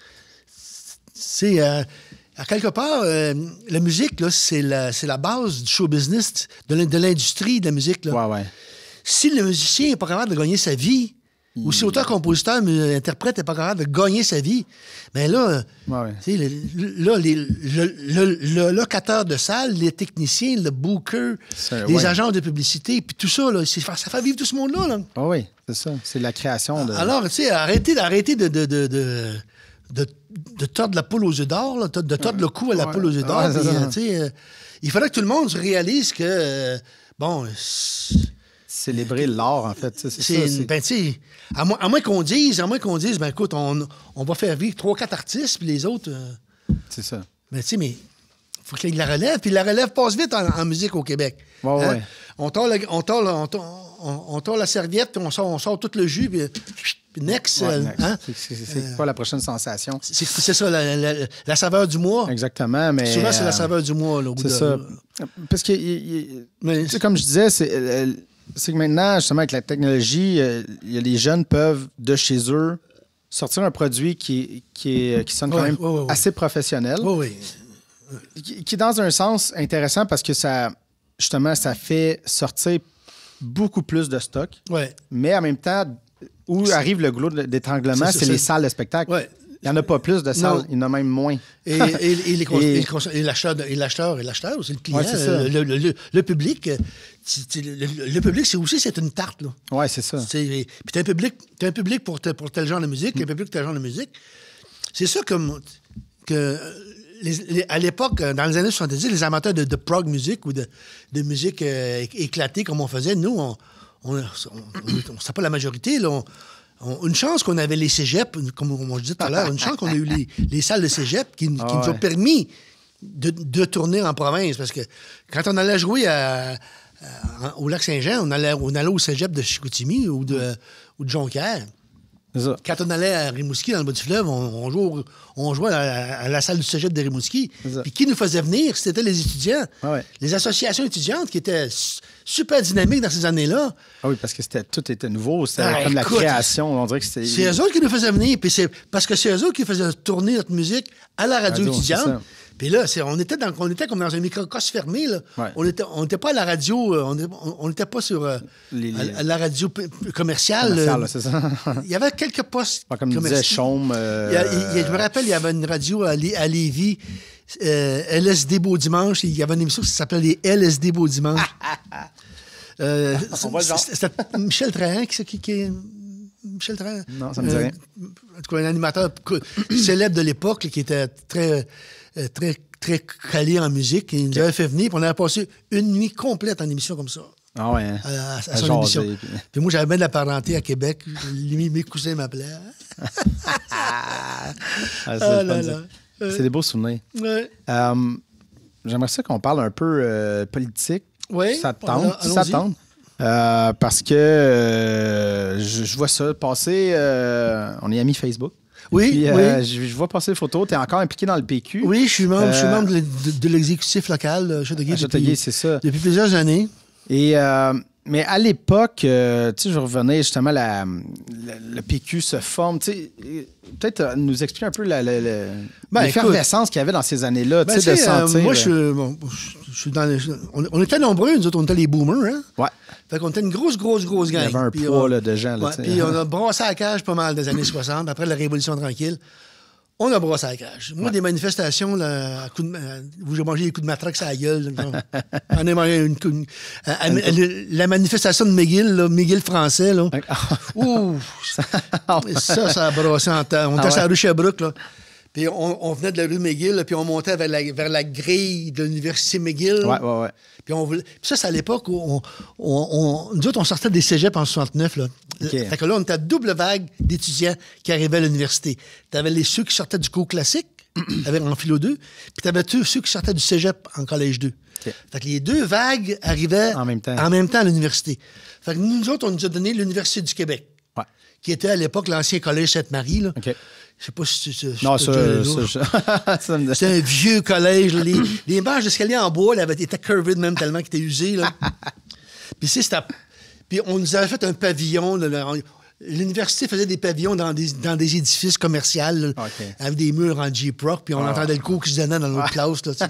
C'est... Euh, à quelque part, euh, la musique, là, c'est la, c'est la base du show business, de l'industrie de la musique. Là. Ouais, ouais. Si le musicien n'est pas capable de gagner sa vie, mmh. ou si auteur, compositeur, interprète n'est pas capable de gagner sa vie, bien là, ouais, ouais. Le, là les, le, le, le locateur de salle, les techniciens, le booker, c'est, les ouais. agents de publicité, puis tout ça, là, c'est, ça fait vivre tout ce monde-là. Là. Oh oui, c'est ça. C'est la création de... Alors, tu sais, arrêtez, arrêtez de... de, de, de De, de tordre la poule aux œufs d'or, là, de tordre le cou à la ouais. poule aux œufs d'or. Ouais, puis, euh, il faudrait que tout le monde réalise que, euh, bon... Célébrer l'art, en fait. C'est, c'est c'est, ça, c'est... Ben, tu sais, à, mo- à moins qu'on dise, à moins qu'on dise, ben écoute, on, on va faire vivre trois, quatre artistes, puis les autres... Euh, c'est ça. Ben, tu sais, mais il faut qu'il y ait de la relève, puis la relève passe vite en, en musique au Québec. Ouais, hein? ouais. On tord la, on tord, on tord, on, on tord la serviette, puis on sort, on sort tout le jus, puis... Puis next, ouais, euh, next. Hein? C'est, c'est, c'est euh, quoi la prochaine sensation? C'est, c'est ça, la, la, la saveur du mois. Exactement, mais... Souvent, c'est la saveur du mois. Là, au c'est de, ça. Parce que, mais, comme je disais, c'est, c'est que maintenant, justement, avec la technologie, il y a les jeunes peuvent, de chez eux, sortir un produit qui, qui, est, qui sonne quand ouais, même ouais, ouais, assez professionnel. Oui, oui. Qui, qui est dans un sens intéressant parce que ça, justement, ça fait sortir beaucoup plus de stock. Ouais. Mais en même temps... Où arrive le goulot d'étranglement, c'est, c'est, c'est les salles de spectacle. Ouais. Il n'y en a pas plus de salles, non. Il y en a même moins. Et, et, et, les cons- et, et, l'acheteur, et l'acheteur, et l'acheteur, c'est le client, ouais, c'est le, le, le, le public. C'est, le, le public, c'est aussi c'est une tarte. Oui, c'est ça. C'est, puis tu as un public, t'as un public pour, te, pour tel genre de musique, mm. un public pour tel genre de musique. C'est ça comme que... Les, les, à l'époque, dans les années soixante-dix, les amateurs de, de prog music ou de, de musique euh, éclatée comme on faisait, nous, on... On, on, on, c'est pas la majorité, là. On, on, une chance qu'on avait les cégeps, comme on disait tout à l'heure, une chance qu'on a eu les, les salles de cégep qui, ah qui ouais. nous ont permis de, de tourner en province. Parce que quand on allait jouer à, à, au Lac-Saint-Jean, on allait, on allait au cégep de Chicoutimi ou de, ou de Jonquière. Quand on allait à Rimouski, dans le bas du fleuve, on, on jouait, on jouait à, à la salle du cégep de Rimouski. Puis qui nous faisait venir? C'était les étudiants. Ah ouais. Les associations étudiantes qui étaient super dynamiques dans ces années-là. Ah oui, parce que c'était, tout était nouveau. C'était ah, comme écoute, la création. On dirait que c'était... C'est eux autres qui nous faisaient venir. Puis c'est parce que c'est eux autres qui faisaient tourner notre musique à la radio, radio étudiante. Puis là, c'est, on, était dans, on était comme dans un microcosme fermé. Là. Ouais. On n'était on était pas à la radio, on n'était pas sur euh, Les, les... À, à la radio p- commerciale. Commercial, euh, là, c'est ça. Il y avait quelques postes Pas comme disait Chaume. Euh... Il y a, il y a, je me rappelle, il y avait une radio à, Lé- à Lévis, euh, L S D Beau Dimanche. Il y avait une émission qui s'appelait les L S D Beau Dimanche. euh, C'était Michel Trahan qui, qui, qui Michel Trahan. Non, ça me dit rien. Euh, en tout cas, un animateur célèbre de l'époque là, qui était très, très, très calé en musique. Il nous okay. avait fait venir, puis on avait passé une nuit complète en émission comme ça. Ah ouais, hein? À, à, à son émission. Puis... puis moi, j'avais bien de la parenté à Québec. Mes, mes cousins m'appelaient. ah, c'est, ah, là, là. c'est des beaux souvenirs. Ouais. Um, j'aimerais ça qu'on parle un peu euh, politique. Oui. Ça te tente. Ça te tente. Euh, parce que euh, je, je vois ça passer. Euh, on est amis Facebook. Oui, Puis, oui. Euh, je, je vois passer les photos. Tu es encore impliqué dans le P Q. Oui, je suis membre, euh, je suis membre de, de, de l'exécutif local de Châteauguay, depuis, c'est ça. depuis plusieurs années. Et, euh, mais à l'époque, euh, tu sais, je revenais justement, la, la, le P Q se forme. Tu sais, peut-être euh, nous expliquer un peu la, la, la, ben, l'effervescence qu'il y avait dans ces années-là, ben, tu sais, de sentir. Euh, moi, je, bon, je suis dans les, on, on était nombreux, nous autres, on était les boomers, hein? Ouais. Fait qu'on était une grosse, grosse, grosse gang. Il y avait un puis poids on, là, de gens. Là, ouais, puis on a brossé à la cage pas mal des années soixante, après la Révolution tranquille. On a brossé à la cage. Moi, ouais. des manifestations, là, à coup de, à, où j'ai mangé des coups de matraque à la gueule. On a mangé une, une, à, à, la manifestation de McGill, là, McGill français, là. Ouh! ça, ça a brossé en temps. On était ah, sur ouais. la rue Sherbrooke, là. Puis on, on venait de la rue McGill, là, puis on montait vers la, vers la grille de l'université McGill. Ouais, ouais, ouais. Puis, on voulait... puis ça, c'est à l'époque où on, on, on... nous autres, on sortait des cégeps en soixante-neuf. Là. Okay. Fait que là, on était à double vague d'étudiants qui arrivaient à l'université. Tu avais les ceux qui sortaient du cours classique, avec, en philo deux, puis tu avais ceux qui sortaient du cégep en collège deux. Okay. Fait que les deux vagues arrivaient en même temps, en même temps à l'université. Fait que nous autres, on nous a donné l'Université du Québec, ouais. qui était à l'époque l'ancien collège Sainte-Marie. Là. Okay. Je sais pas si tu... Non, ça... ça, ça me... C'était un vieux collège. Là. Les, les marches d'escalier en bois, elles étaient curvées de même tellement qu'ils étaient usées. Là. Puis, c'était... Puis on nous avait fait un pavillon. Là, l'université faisait des pavillons dans des, dans des édifices commerciaux, là, okay. avec des murs en J-Proc, puis on oh. entendait le cours qui se donnait dans notre classe. Là,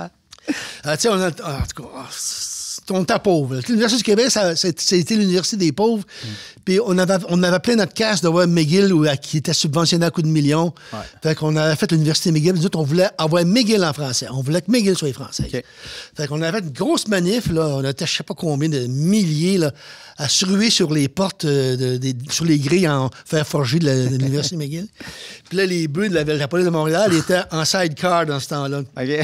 ah, tu sais, on a... Ah, en tout cas... On était pauvre. L'Université du Québec, ça, ça, ça a été l'université des pauvres. Mm. Puis on avait, on avait plein notre casse de voir McGill où, qui était subventionné à coups de millions. Ouais. Fait qu'on avait fait l'Université McGill. Nous autres, on voulait avoir McGill en français. On voulait que McGill soit français. Okay. Fait qu'on avait fait une grosse manif. Là. On était, je sais pas combien de milliers là, à se ruer sur les portes, de, de, sur les grilles en fer forgé de, la, de l'Université McGill. Puis là, les bœufs de la, la police de Montréal étaient en sidecar dans ce temps-là. OK.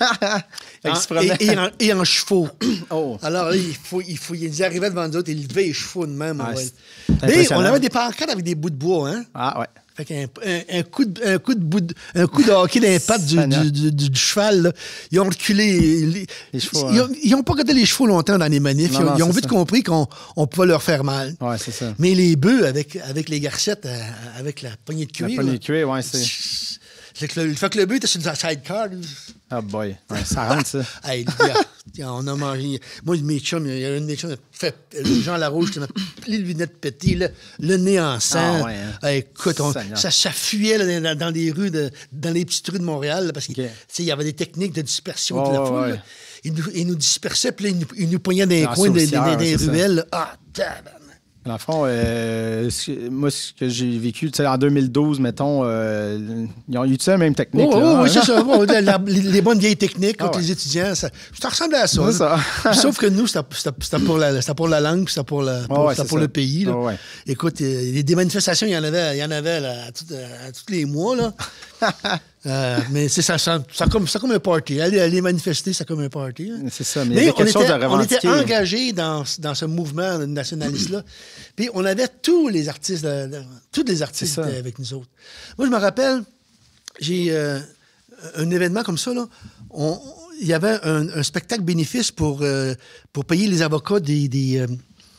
En, et, et, en, et en chevaux. Oh. Alors là, il faut, il faut, ils arrivaient devant nous autres et ils levaient les chevaux de même. Ah, mais on avait des pancartes avec des bouts de bois, hein? Ah ouais. Fait qu'un un, un coup de un coup de bout de, un coup de hockey dans les pattes du, du, du, du, du cheval, là. Ils ont reculé. Les, les chevaux, ils, hein? ont, ils ont pas gardé les chevaux longtemps dans les manifs. Non, ils, non, ils ont vite ça. compris qu'on on pouvait leur faire mal. Ouais, c'est ça. Mais les bœufs avec, avec les garcettes, avec la poignée de cuir. La poignée de cuir, ouais, c'est. Fait que le, fait que le but était sur une sidecar. Ah, oh boy. Ouais, ça rentre, ça. Hey, gars, on a mangé. Moi, mes chums, il y a une de mes chums qui a fait Jean Larouche qui m'a les lunettes pétées, le, le nez en sang. Ah, ouais, hein. Hey, écoute, on, ça, ça fuyait là, dans, dans les rues, de, dans les petites rues de Montréal, là, parce qu'il okay. y avait des techniques de dispersion oh, de la foule. Ouais. Ils, nous, ils nous dispersaient, puis là, ils nous, ils nous poignaient dans les coins des, des, des, des ruelles. Ah, tabarnak. Dans le fond, euh, moi, ce que j'ai vécu, tu sais, en deux mille douze, mettons, euh, ils ont utilisé la même technique. Oh, là, oh, oui, c'est ça. Oh, la, la, les, les bonnes vieilles techniques contre ah, ouais. les étudiants, ça, ça ressemblait à ça. ça. Sauf que nous, c'était pour, pour la langue, c'était pour, la, pour, oh, ouais, pour le pays. Là. Oh, ouais. Écoute, euh, des manifestations, il y en avait, il y en avait là, à, tout, à tous les mois. Là. euh, mais c'est ça, ça, ça, comme, ça comme un party. Aller, aller manifester, c'est comme un party. Hein. C'est ça, mais, mais il y avait quelque on, chose était, de revendiqué. on était engagés dans, dans ce mouvement nationaliste-là. Puis on avait tous les artistes, de, de, tous les artistes étaient avec nous autres. Moi, je me rappelle, j'ai euh, un événement comme ça, là. On, il y avait un, un spectacle bénéfice pour, euh, pour payer les avocats des... des euh,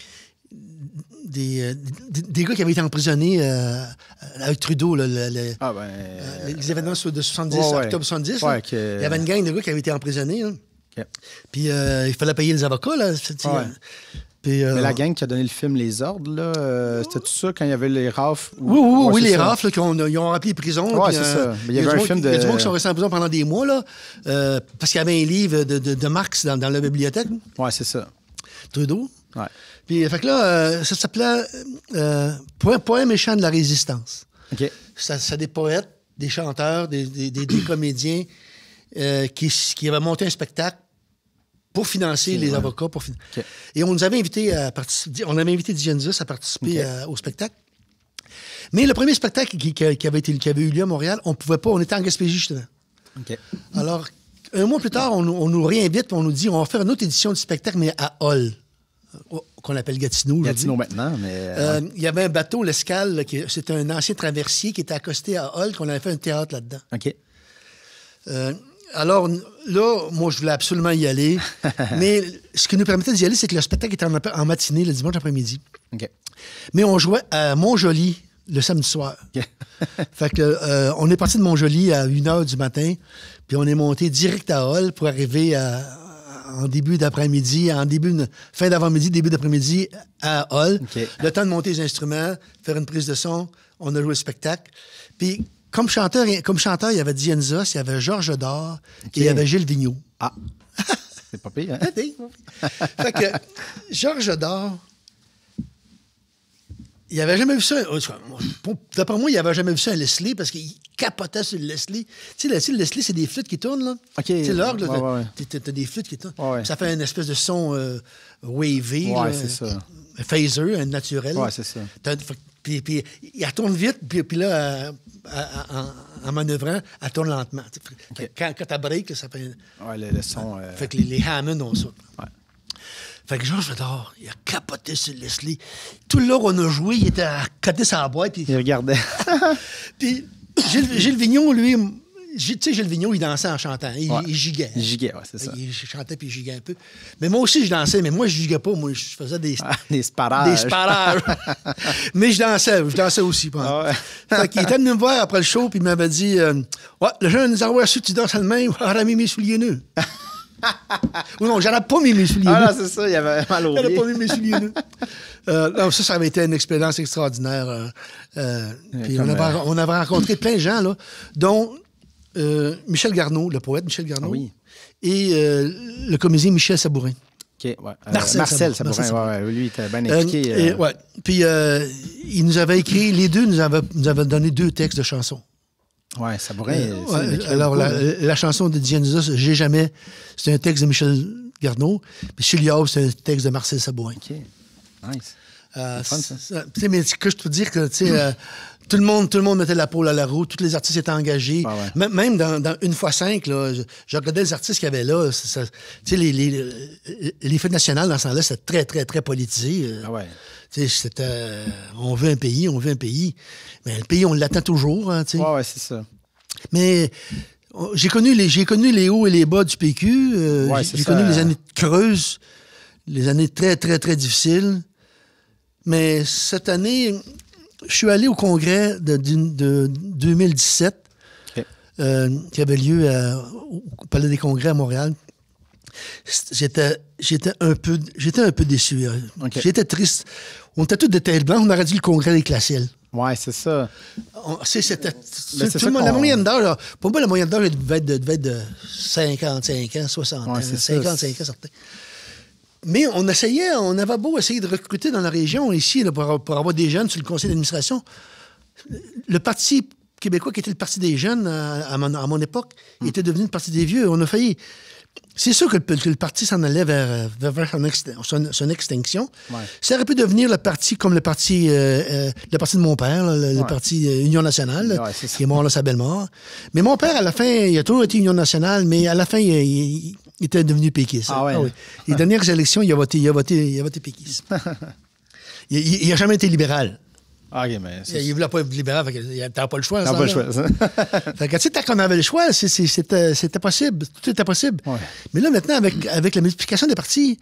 Des, euh, des, des gars qui avaient été emprisonnés euh, avec Trudeau, là, le, le, ah ben, euh, les événements de soixante-dix, ouais, ouais. octobre soixante-dix. Ouais, que... Il y avait une gang de gars qui avaient été emprisonnés. Okay. Puis euh, il fallait payer les avocats. Là, ouais. Puis, euh, Mais la gang qui a donné le film Les Ordres, là, euh, c'était tout ça quand il y avait les rafles? Oui, oui, oui, ouais, oui les ça. rafles, là, qui ont, ils ont rempli les prisons. Oui, puis, c'est euh, ça. Mais il y avait un du film monde- de... Il y a du monde qui sont restés en prison pendant des mois, là, euh, parce qu'il y avait un livre de, de, de Marx dans, dans la bibliothèque, Oui, c'est ça. Trudeau. Ouais. Puis, fait que là, euh, ça s'appelait euh, Poème, Poème et chant de la résistance. OK. Ça, c'est des poètes, des chanteurs, des, des, des, des comédiens euh, qui, qui avaient monté un spectacle pour financer les ouais. avocats. Pour fin... OK. Et on nous avait invité à participer. On avait invité Dionysus à participer OK. à- au spectacle. Mais le premier spectacle qui, qui- qui avait été, qui avait eu lieu à Montréal, on pouvait pas. On était en Gaspésie, justement. OK. Alors, un mois plus tard, on, nous- on nous réinvite et on nous dit on va faire une autre édition du spectacle, mais à Hull, euh, qu'on appelle Gatineau aujourd'hui. Gatineau maintenant, mais... Euh, Il y avait un bateau, l'Escale, là, qui- c'était un ancien traversier qui était accosté à Hull, qu'on avait fait un théâtre là-dedans. OK. Euh, alors, là, moi, je voulais absolument y aller. Mais ce qui nous permettait d'y aller, c'est que le spectacle était en, en matinée, le dimanche après-midi. OK. Mais on jouait à Montjoli le samedi soir. OK. Fait que, euh, on est parti de Montjoli à une heure du matin, puis on est monté direct à Hull pour arriver à- en début d'après-midi, en début de, fin d'avant-midi, début d'après-midi à Hull. OK. Le temps de monter les instruments, faire une prise de son, on a joué le spectacle. Puis, comme chanteur, comme chanteur, il y avait Dionysus, il y avait Georges Dor OK. et il y avait Gilles Vigneault. Ah! C'est pas pire, hein? Fait que Georges Dor, il avait jamais vu ça. D'après moi, il avait jamais vu ça un Leslie parce qu'il capotait sur le Leslie. Tu sais, le, tu sais, le Leslie, c'est des flûtes qui tournent, là. OK. Tu sais, l'orgue, là, Ouais, t'as, ouais, ouais. t'as- t'as des flûtes qui tournent. Ouais, ouais. Ça fait une espèce de son euh, wavy. Ouais, là, c'est ça. Un phaser, un naturel. Ouais, c'est ça. T'as- fait- Puis, puis il tourne vite, puis, puis là, euh, à- à- en, en manœuvrant, elle tourne lentement. Fait que Quand, quand elle break, là, ça fait... Ouais, le, le son... euh, Fait que les, les Hammond ont ça. Ouais. Fait que Georges Fedor, il a capoté sur Leslie. Tout le long qu'on a joué, il était à côté sa boîte. Puis, Il regardait. puis Gilles, Gilles Vigneault, lui, Gilles- tu sais, Gilles Vigneault, il dansait en chantant. Il, Ouais. il giguait. Il giguait, ouais, c'est ça. Il chantait puis il giguait un peu. Mais moi aussi, je dansais, mais moi, je giguais pas. Moi, je faisais des... Ah, des sparages. Des sparages. Mais je dansais, je dansais aussi. Pas. Ah ouais. Fait qu'il était venu me voir après le show, puis il m'avait dit euh, ouais, le jeune nous a su, tu danses le même, j'aurais mis mes souliers nus. Ou non, j'aurais pas mis mes souliers Ah nus. là, c'est ça, il y avait mal au J'aurais pied. pas mis mes souliers nus. Euh, non, ça, ça avait été une expérience extraordinaire. Euh, euh, puis comme, on, avait, euh, on avait rencontré plein de gens, là, dont euh, Michel Garneau, le poète Michel Garneau, Ah oui. et euh, le comédien Michel Sabourin. OK, ouais. Euh, Marcel Marcel Sabourin. Sabourin, Marcel ouais, ouais, lui, il était bien Euh, impliqué. et, euh, ouais. Puis euh, il nous avait écrit, les deux nous avaient, nous avaient donné deux textes de chansons. Ouais, Sabourin, Euh, c'est- ouais, il écrit alors, beaucoup, la, là. la chanson de Dionysus, J'ai jamais, c'est un texte de Michel Garneau. Puis Chuliao, c'est un texte de Marcel Sabourin. OK, nice. Euh, fun, ça. c'est- tu sais, mais ce que je peux dire que tu sais, euh, tout le monde, tout le monde mettait la pôle à la roue, tous les artistes étaient engagés. Ah ouais. M- Même dans, dans une fois cinq, là, je, je regardais les artistes qu'il y avait là. c'est- ça- Tu sais, les, les, les fêtes nationales dans ce temps-là, c'était très, très, très politisé. euh. Ah ouais. Tu sais, c'était, euh, on veut un pays, on veut un pays. Mais le pays, on l'attend toujours. Hein, tu sais. Ouais, ouais, c'est ça. Mais oh, j'ai connu, les, j'ai connu les hauts et les bas du P Q. euh, Ouais, j'ai c'est j'ai ça. connu les années creuses, les années très, très, très difficiles. Mais cette année, je suis allé au congrès de, d'une- de deux mille dix-sept, OK. euh, qui avait lieu à- au Palais des Congrès à Montréal. J'étais, j'étais, un, peu, j'étais un peu déçu. hein. OK. J'étais triste. On était tous de tête blanche. On aurait dit le congrès avec la ciel. Ouais, c'est ça. On- c'est, c'était, Ben, tout c'est le ça monde- la qu'on- moyenne d'âge, là, pour moi, la moyenne d'âge devait être de, devait être de cinquante-cinq ans, soixante Ouais, ans, c'est ça. cinquante-cinq ans, certains. Mais on essayait, on avait beau essayer de recruter dans la région, ici, là, pour, pour avoir des jeunes sur le conseil d'administration. Le Parti québécois, qui était le Parti des jeunes à, à mon, à mon époque, Hmm. était devenu le Parti des vieux. On a failli... C'est sûr que le, que le parti s'en allait vers, vers, vers son, ext- son- son extinction. Ouais. Ça aurait pu devenir le parti comme le parti, euh, euh, le parti de mon père, là, le, le Ouais. parti euh, Union nationale, Ouais, c'est ça. qui est mort là, sa belle mort. Mais mon père, à la fin, il a toujours été Union nationale, mais à la fin, il, il- il était devenu péquiste. Ah ouais. oui. Les dernières élections, il a voté, il a voté, il a voté péquiste. il n'a jamais été libéral. Ah, OK, mais... Il ne voulait pas être libéral, fait que t'avais pas le choix. à T'as ce pas le temps-là. choix, ça. Fait que, tu sais, tant qu'on avait le choix, c'est- c'est- c'était, c'était possible. Tout était possible. Ouais. Mais là, maintenant, avec, avec la multiplication des partis,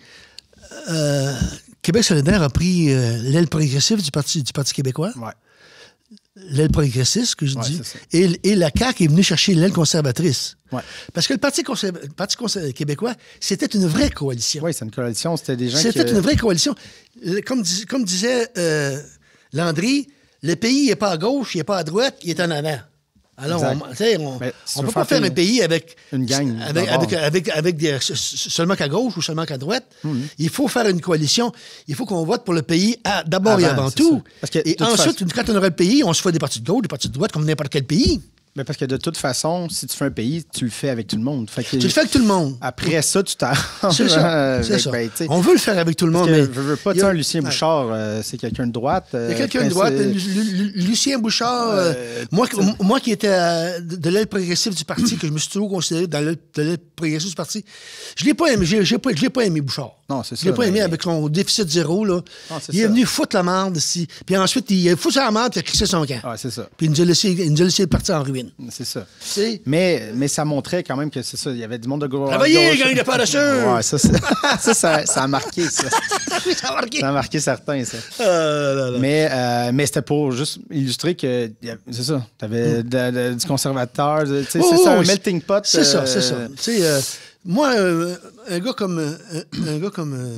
euh, Québec solidaire a pris euh, l'aile progressive du Parti, du parti québécois. Ouais. l'aile progressiste, que je Ouais, dis, c'est ça. et, et la C A Q est venue chercher l'aile conservatrice. Ouais. Parce que le Parti, conserv... le Parti conserv... québécois, c'était une vraie coalition. Oui, c'est une coalition. C'était des gens qui... C'était une vraie coalition. Le- Comme, dis- comme disait euh, Landry, le pays n'est pas à gauche, il n'est pas à droite, il est en avant. Alors, Exact. on tu sais, on Mais si ne tu peut veux pas faire faire un une- pays avec, une gang avec, d'abord. avec, avec, avec des, seulement qu'à gauche ou seulement qu'à droite. Mhm. Il faut faire une coalition. Il faut qu'on vote pour le pays à- d'abord et Avant, avant c'est tout. ça. Parce que, Et de toute ensuite, façon- quand on aura le pays, on se fait des partis de gauche, des partis de droite, comme n'importe quel pays. Mais parce que de toute façon, si tu fais un pays, tu le fais avec tout le monde. Fait que Tu le fais avec tout le monde. Après ça, tu t'arranges. C'est ça. avec, C'est ça. ben, tu sais, On veut le faire avec tout le parce monde. que, mais veux, veux pas, il tu y sais, a- un Lucien Ouais. Bouchard, euh, c'est quelqu'un de droite. Il y a euh, quelqu'un de quand droite, c'est- Lu- Lu- Lu- Lucien Bouchard, euh, Euh, moi, moi qui étais euh, de l'aile progressive du parti, que je me suis toujours considéré dans l'aile de l'aile progressive du parti, je l'ai pas aimé, j'ai, j'ai pas, je l'ai pas aimé Bouchard. Non, c'est ça. Je l'ai pas aimé mais- avec son déficit zéro, là. Non, c'est Il est ça. venu foutre la merde ici. Puis ensuite, il a foutu la merde, puis il a crissé son camp. Ah, c'est ça. Puis il nous a laissé, il nous a laissé partir en ruine. C'est ça. Tu sais? Mais, mais ça montrait quand même que c'est ça. Il y avait du monde de gauche. Travaillez, gang de paresseux! Ouais, ça, c'est- ça, ça, ça a marqué, ça. Ça a marqué. Ça a marqué certains, ça. Ah, là, là. Mais, euh, mais c'était pour juste illustrer que, y a- c'est ça, tu avais du conservateur, de- tu sais, Oh, c'est oh, ça, un oui, melting pot. C'est ça, euh, c'est ça. Tu sais, euh, moi, euh, un gars comme. euh, un, un gars comme. euh,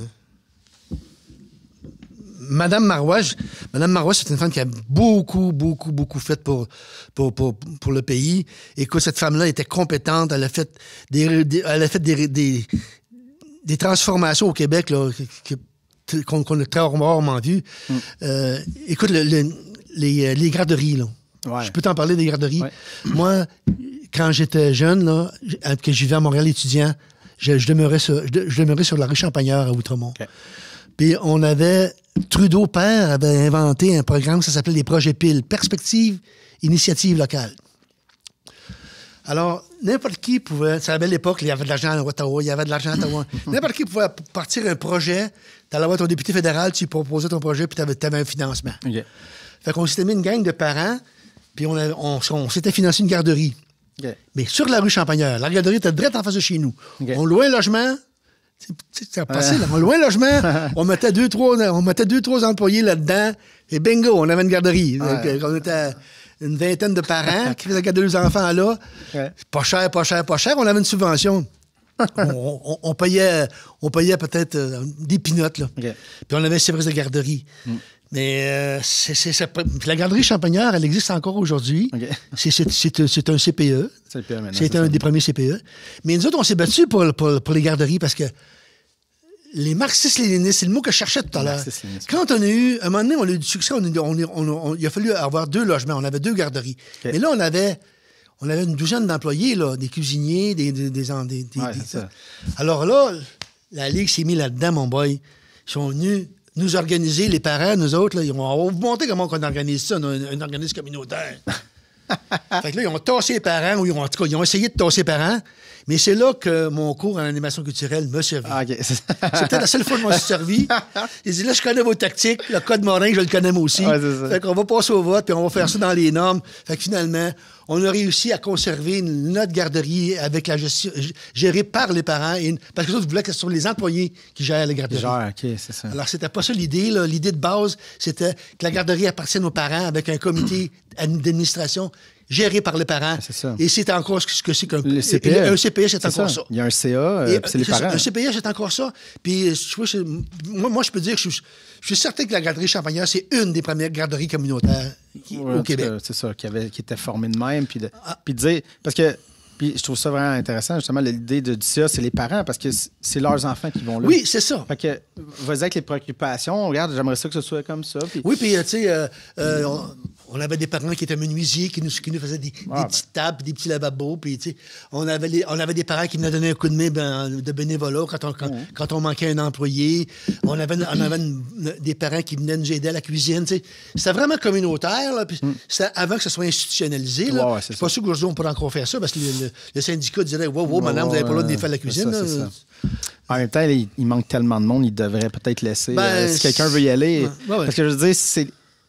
Madame Marois, je- Madame Marois, c'est une femme qui a beaucoup, beaucoup, beaucoup fait pour, pour, pour, pour le pays. Écoute, cette femme-là était compétente. Elle a fait des, des- elle a fait des, des, des transformations au Québec là, que- que- qu'on qu'on a très rarement vues. Mm. Euh, écoute, le- le- les, les garderies, là. Ouais. Je peux t'en parler des garderies. Ouais. Moi, quand j'étais jeune, là, j- que je vivais à Montréal étudiant, je, je demeurais sur, je, de- je demeurais sur la rue Champagneur à Outremont. OK. Puis on avait, Trudeau père avait inventé un programme, ça s'appelait les projets PIL, Perspective Initiative Locale. Alors, n'importe qui pouvait, c'est à la belle époque, il y avait de l'argent à Ottawa, il y avait de l'argent à Ottawa. N'importe qui pouvait partir un projet, tu allais voir ton député fédéral, tu lui proposais ton projet, puis tu avais, un financement. OK. Fait qu'on s'était mis une gang de parents, puis on, avait- on, on s'était financé une garderie. OK. Mais sur la rue Champagneur. La garderie était direct en face de chez nous. OK. On louait un logement. Tu sais, ça a passé, là. On louait un logement. on, mettait deux, trois, on mettait deux, trois employés là-dedans. Et bingo, on avait une garderie. Ouais. Donc, on était une vingtaine de parents qui faisaient garder leurs enfants là. Ouais. Pas cher, pas cher, pas cher. On avait une subvention. on, on- on payait, on payait peut-être euh, des pinottes, là. OK. Puis on avait un service de garderie. Mais euh, c'est, c'est- c'est pas- puis la garderie Champagneur, elle existe encore aujourd'hui. OK. C'est, c'est- c'est- c'est un C P E. C'est le pire maintenant, C'était c'est un ça. des premiers C P E. Mais nous autres, on s'est battus pour, pour, pour les garderies parce que les marxistes-léninistes, c'est le mot que je cherchais tout à l'heure. Marxistes-léninistes. Quand on a eu, à un moment donné, on a eu du succès, on a- on a- on a- on- il a fallu avoir deux logements. On avait deux garderies. OK. Mais là, on avait, on avait une douzaine d'employés, là, des cuisiniers, des... des, des, des- des- Ouais, des- c'est ça. Alors là, la Ligue s'est mise là-dedans, mon boy. Ils sont venus nous organiser, les parents, nous autres, là, ils ont, on va vous montrer comment on organise ça, un, un organisme communautaire. Fait que là, ils ont tassé les parents, ou ils ont, en tout cas, ils ont essayé de tasser les parents, mais c'est là que mon cours en animation culturelle m'a servi. Ah, OK. C'est peut-être la seule fois que je m'en suis servi. Il dit, là, je connais vos tactiques, le code Morin, je le connais moi aussi. Ouais, c'est ça. Fait qu'on va passer au vote, puis on va faire ça dans les normes. Fait que finalement, on a réussi à conserver une- notre garderie avec la gestion, g- gérée par les parents, et une- parce que les autres voulaient que ce soit les employés qui gèrent la garderie. Genre, OK, c'est ça. Alors, c'était pas ça l'idée. là. L'idée de base, c'était que la garderie appartienne aux parents avec un comité d'administration géré par les parents. C'est ça. Et c'est encore ce que c'est qu'un Le C P E. un C P E, c'est C'est encore ça. ça. Il y a un C A, euh, Et, puis c'est les c'est ça, parents. un C P E, c'est encore ça. Puis, euh, tu vois, c'est- moi, moi, je peux dire que je, suis- je suis certain que la garderie Champagneur, c'est une des premières garderies communautaires qui- Ouais, au en Québec. tout cas, C'est ça, qui, avait, qui était formé de même. Puis de, Ah. puis de dire. Parce que. Puis je trouve ça vraiment intéressant, justement, l'idée de, du C A, c'est les parents, parce que c'est- c'est leurs enfants qui vont là. Oui, c'est ça. Fait que, vas-y avec les préoccupations. Regarde, j'aimerais ça que ce soit comme ça. Puis, Oui, puis, euh, tu sais, euh, euh, on, on avait des parents qui étaient menuisiers, qui nous, qui nous faisaient des, des Ah, ben. petites tables, puis des petits lavabos, puis, tu sais, on avait, les- on avait des parents qui venaient donner un coup de main ben, de bénévolat quand on, quand, Mhm. quand on manquait un employé. On avait, on avait une- des parents qui venaient nous aider à la cuisine, tu sais. C'était vraiment communautaire, là, puis c'était avant que ce soit institutionnalisé, là. Mhm. Ouais, ouais, Je c'est suis pas sûr qu'aujourd'hui, on pourrait encore faire ça, parce que le, le- le syndicat dirait, wow, wow, Ouais, madame, vous n'avez pas le droit de ouais, faire la c'est cuisine, ça, là. c'est ça. En même temps, il, il manque tellement de monde, il devrait peut-être laisser. Ben, euh, si quelqu'un veut y aller. ouais, ouais, ouais. Parce que je veux dire, c'est,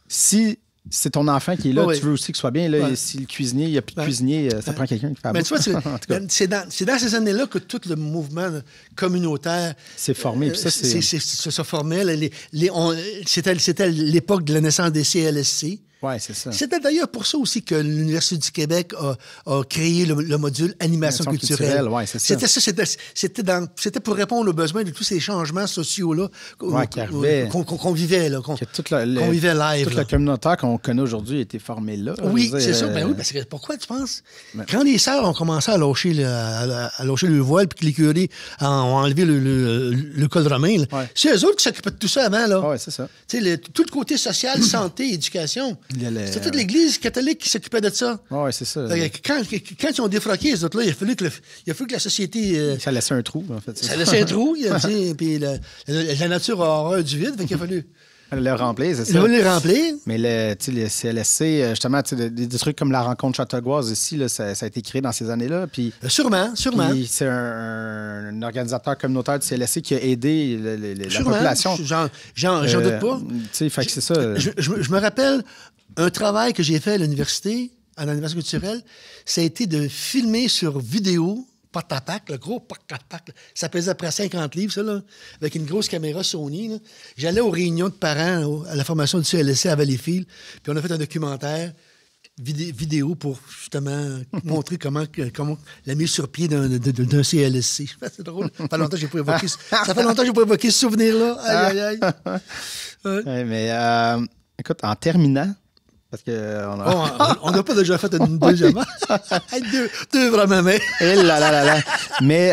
si c'est ton enfant qui est là, Ouais, ouais. tu veux aussi qu'il soit bien. Là, Ouais. et si le cuisinier, il n'y a plus de Ouais. cuisinier, euh, ça Ouais. prend quelqu'un qui fait la Mais tu vois, bouffe. c'est, En tout cas, c'est dans, c'est dans ces années-là que tout le mouvement communautaire c'est formé. Puis ça, c'est. c'est, c'est- ça se formait. là, les- les- on- c'était, c'était l'époque de la naissance des C L S C. Oui, c'est ça. C'était d'ailleurs pour ça aussi que l'Université du Québec a, a créé le, le module animation culturelle. culturelle ouais, c'est ça. C'était ça, c'était, c'était, dans, c'était pour répondre aux besoins de tous ces changements sociaux-là ouais, qu'on, qu'on, qu'on vivait, là, qu'on, toute la, le, qu'on vivait live. Toute la communauté qu'on connaît aujourd'hui a été formée là. Oui, dire, c'est ça. Ben oui, parce que pourquoi tu penses? Ben, quand les sœurs ont commencé à lâcher le, à, à lâcher le voile puis que les curés ont enlevé le, le, le col romain, là, ouais. c'est eux autres qui s'occupaient de tout ça avant. Là. Oui, c'est ça. Tu sais, le, tout le côté social, santé, éducation. Le, C'était toute l'Église catholique qui s'occupait de ça. Oui, c'est ça. Quand, quand ils ont défroqué, les autres-là, il a fallu que, le, il a fallu que la société... Euh, ça laissait un trou, en fait. Ça laissait un trou, puis la, la, la nature a horreur du vide, fait qu'il a fallu... Le remplir, c'est ça. Il va le remplir. Mais le, le C L S C, justement, des, des trucs comme la rencontre Châteauguasse ici, là, ça, ça a été créé dans ces années-là. Puis, sûrement, sûrement. Puis c'est un, un organisateur communautaire du C L S C qui a aidé le, le, la sûrement. population. J'en, j'en, j'en doute pas. Euh, fait que c'est ça. Je, je, je me rappelle un travail que j'ai fait à l'université, à l'animation culturelle, ça a été de filmer sur vidéo porte-à-pack, le gros porte-à-pack. Ça pesait à peu près cinquante livres, ça, là, avec une grosse caméra Sony. Là. J'allais aux réunions de parents au, à la formation du C L S C à Valleyfield, puis on a fait un documentaire vidé, vidéo pour justement montrer comment, comment la mise sur pied d'un, d'un C L S C. C'est drôle. Ça fait longtemps que j'ai pas évoqué, ça fait longtemps que j'ai pas évoqué ce souvenir-là. Aïe, aïe, aïe. Ouais. Ouais, mais euh, écoute, en terminant, parce que on a... on n'a pas déjà fait une deuxième. deux, deux vraiment, mais. Et là, là, là, là. Mais,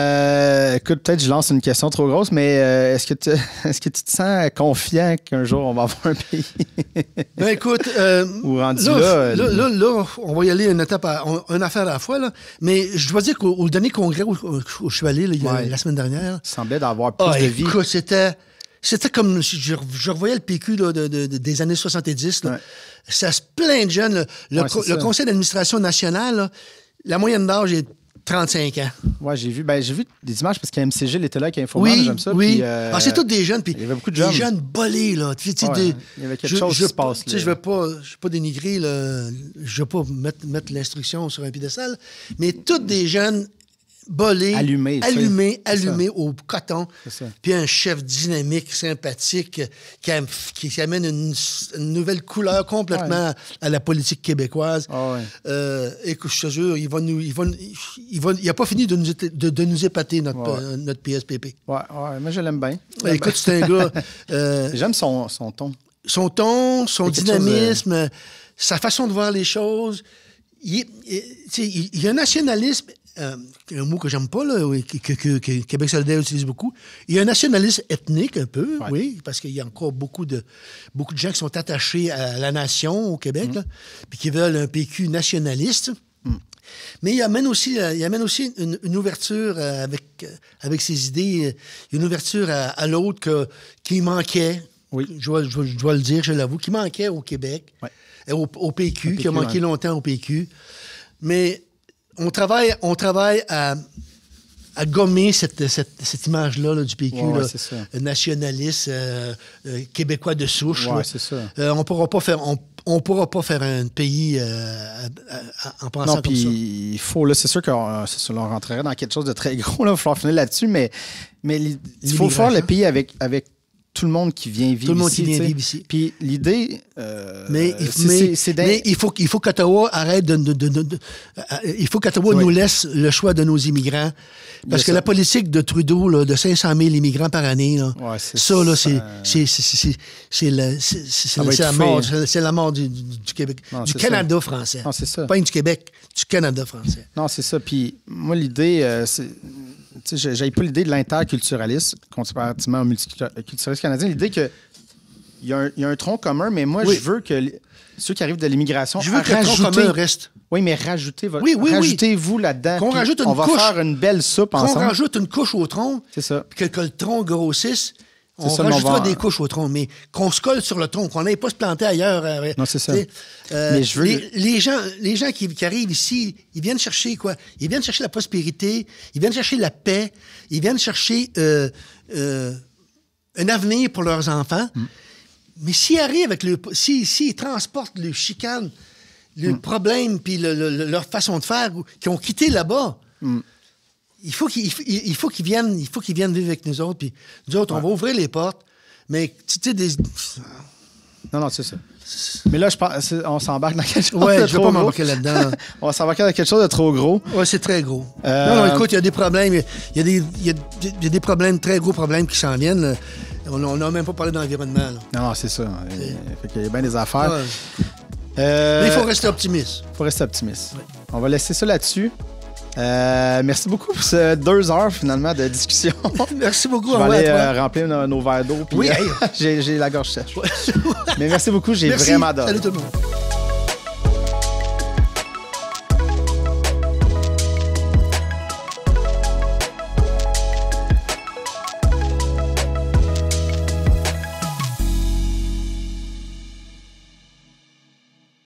euh, écoute, peut-être que je lance une question trop grosse, mais euh, est-ce, que tu, est-ce que tu te sens confiant qu'un jour on va avoir un pays? Ben écoute, euh, ou rendu là, là, là, là, là, on va y aller une étape, à, une affaire à la fois, là. Mais je dois dire qu'au au dernier congrès où, où je suis allé là, il y a, ouais. la semaine dernière. Il semblait d'avoir plus oh, de vie. Écoute, c'était. C'était comme si je, je revoyais le P Q là, de, de, de, des années soixante-dix. Là. Ouais. Ça se plein de jeunes. Là. Le, ouais, co- le conseil d'administration nationale, là, la moyenne d'âge est trente-cinq ans. Oui, j'ai vu, ben, j'ai vu des images parce qu'M C G était là avec Infoman, oui, j'aime ça. Oui, puis, euh, ah, c'est tous des jeunes. Puis il y avait beaucoup de jeunes. Des jeunes bolés, là. Tu sais, ouais, des, il y avait quelque je, chose je, qui se passe. Je ne veux pas, pas dénigrer, là, je ne veux pas mettre, mettre l'instruction sur un piédestal, mais tous des jeunes bolés, allumés, allumés, allumés au coton. Puis un chef dynamique, sympathique, qui, a, qui amène une, une nouvelle couleur complètement ouais. à la politique québécoise. Oh ouais. euh, écoute, je te jure, il va nous, il va, il va, il a pas fini de nous, de, de nous épater notre, ouais. euh, notre P S P P. Ouais, ouais, moi je l'aime bien. Ouais, écoute, c'est un gars. Euh, J'aime son, son ton. Son ton, son dynamisme, de... sa façon de voir les choses. Il, il, il, il y a un nationalisme. Euh, un mot que j'aime pas, là, que, que, que, que Québec solidaire utilise beaucoup. Il y a un nationalisme ethnique, un peu, ouais. oui, parce qu'il y a encore beaucoup de, beaucoup de gens qui sont attachés à la nation au Québec, mmh. là, puis qui veulent un P Q nationaliste. Mmh. Mais il amène aussi, il amène aussi une, une ouverture avec, avec ses idées, une ouverture à, à l'autre que, qui manquait, oui. je, dois, je, je dois le dire, je l'avoue, qui manquait au Québec, ouais. au, au P Q, P Q, qui a manqué ouais. longtemps au P Q. Mais On travaille, on travaille à, à gommer cette, cette, cette image-là là, du P Q, ouais, là, ouais, nationaliste, euh, euh, québécois de souche. Ouais, là. C'est ça. Euh, on pourra pas faire, on, on pourra pas faire un pays euh, à, à, en pensant non, comme ça. Il faut, là, c'est sûr qu'on c'est sûr, on rentrerait dans quelque chose de très gros. Là, il va falloir finir là-dessus, mais, mais il faut faire le pays avec, avec tout le monde qui vient vivre ici. Tout le monde ici, qui vient vivre ici. Puis l'idée, euh, mais, il, c'est, mais, c'est, c'est mais il faut, il faut qu'Ottawa arrête de... de, de, de, de euh, il faut qu'Ottawa oui. nous laisse le choix de nos immigrants. Parce que ça. La politique de Trudeau, là, de cinq cent mille immigrants par année, là, ouais, c'est ça, là, c'est, ça... c'est, c'est, c'est, c'est, la, c'est, c'est, c'est, la mort, c'est, c'est la mort du, du, du Québec. Non, du Canada ça. français. Non, c'est ça. Pas du Québec, du Canada français. Non, c'est ça. Puis moi, l'idée, euh, c'est... Tu sais, j'avais pas l'idée de l'interculturalisme comparativement au multiculturalisme canadien. L'idée que il y, a un, il y a un tronc commun, mais moi, oui. je veux que les, ceux qui arrivent de l'immigration... Je veux que le tronc commun reste. Oui, mais rajoutez votre, oui, oui, rajoutez-vous oui. là-dedans. Qu'on rajoute une on va couche, faire une belle soupe ensemble. Qu'on rajoute une couche au tronc. C'est ça. Que, que le tronc grossisse. On ça, rajoutera va... des couches au tronc, mais qu'on se colle sur le tronc, qu'on n'aille pas se planter ailleurs. Euh, non, c'est ça. Euh, mais je veux... les, les gens, les gens qui, qui arrivent ici, ils viennent chercher quoi? Ils viennent chercher la prospérité, ils viennent chercher la paix, ils viennent chercher euh, euh, un avenir pour leurs enfants. Mm. Mais s'ils arrivent avec le... S'ils si, si transportent le chicane, le mm. problème, puis le, le, leur façon de faire, qui ont quitté là-bas... Mm. Il faut qu'ils il faut qu'ils viennent, il faut qu'ils viennent vivre avec nous autres. Puis nous autres, ouais. on va ouvrir les portes. Mais tu sais, des... Non, non, c'est ça. Mais là, je pense, on s'embarque dans quelque chose ouais, de je vais trop pas gros. m'embarquer là-dedans. On va s'embarquer dans quelque chose de trop gros. Oui, c'est très gros. Euh... Non, non, écoute, il y a des problèmes. Il y a des, il y a, il y a des problèmes, très gros problèmes qui s'en viennent. Là. On n'a même pas parlé d'environnement. Là. Non, non, c'est ça. Il, fait qu'il y a bien des affaires. Ouais. Euh... Mais il faut rester optimiste. Il faut rester optimiste. Ouais. On va laisser ça là-dessus. Euh, merci beaucoup pour ces deux heures, finalement, de discussion. Merci beaucoup. Je vais ouais, aller à toi. euh, remplir nos, nos verres d'eau. Puis, Oui, euh, hey. j'ai, j'ai la gorge sèche. Mais merci beaucoup, j'ai Merci. vraiment adoré. Salut tout le monde.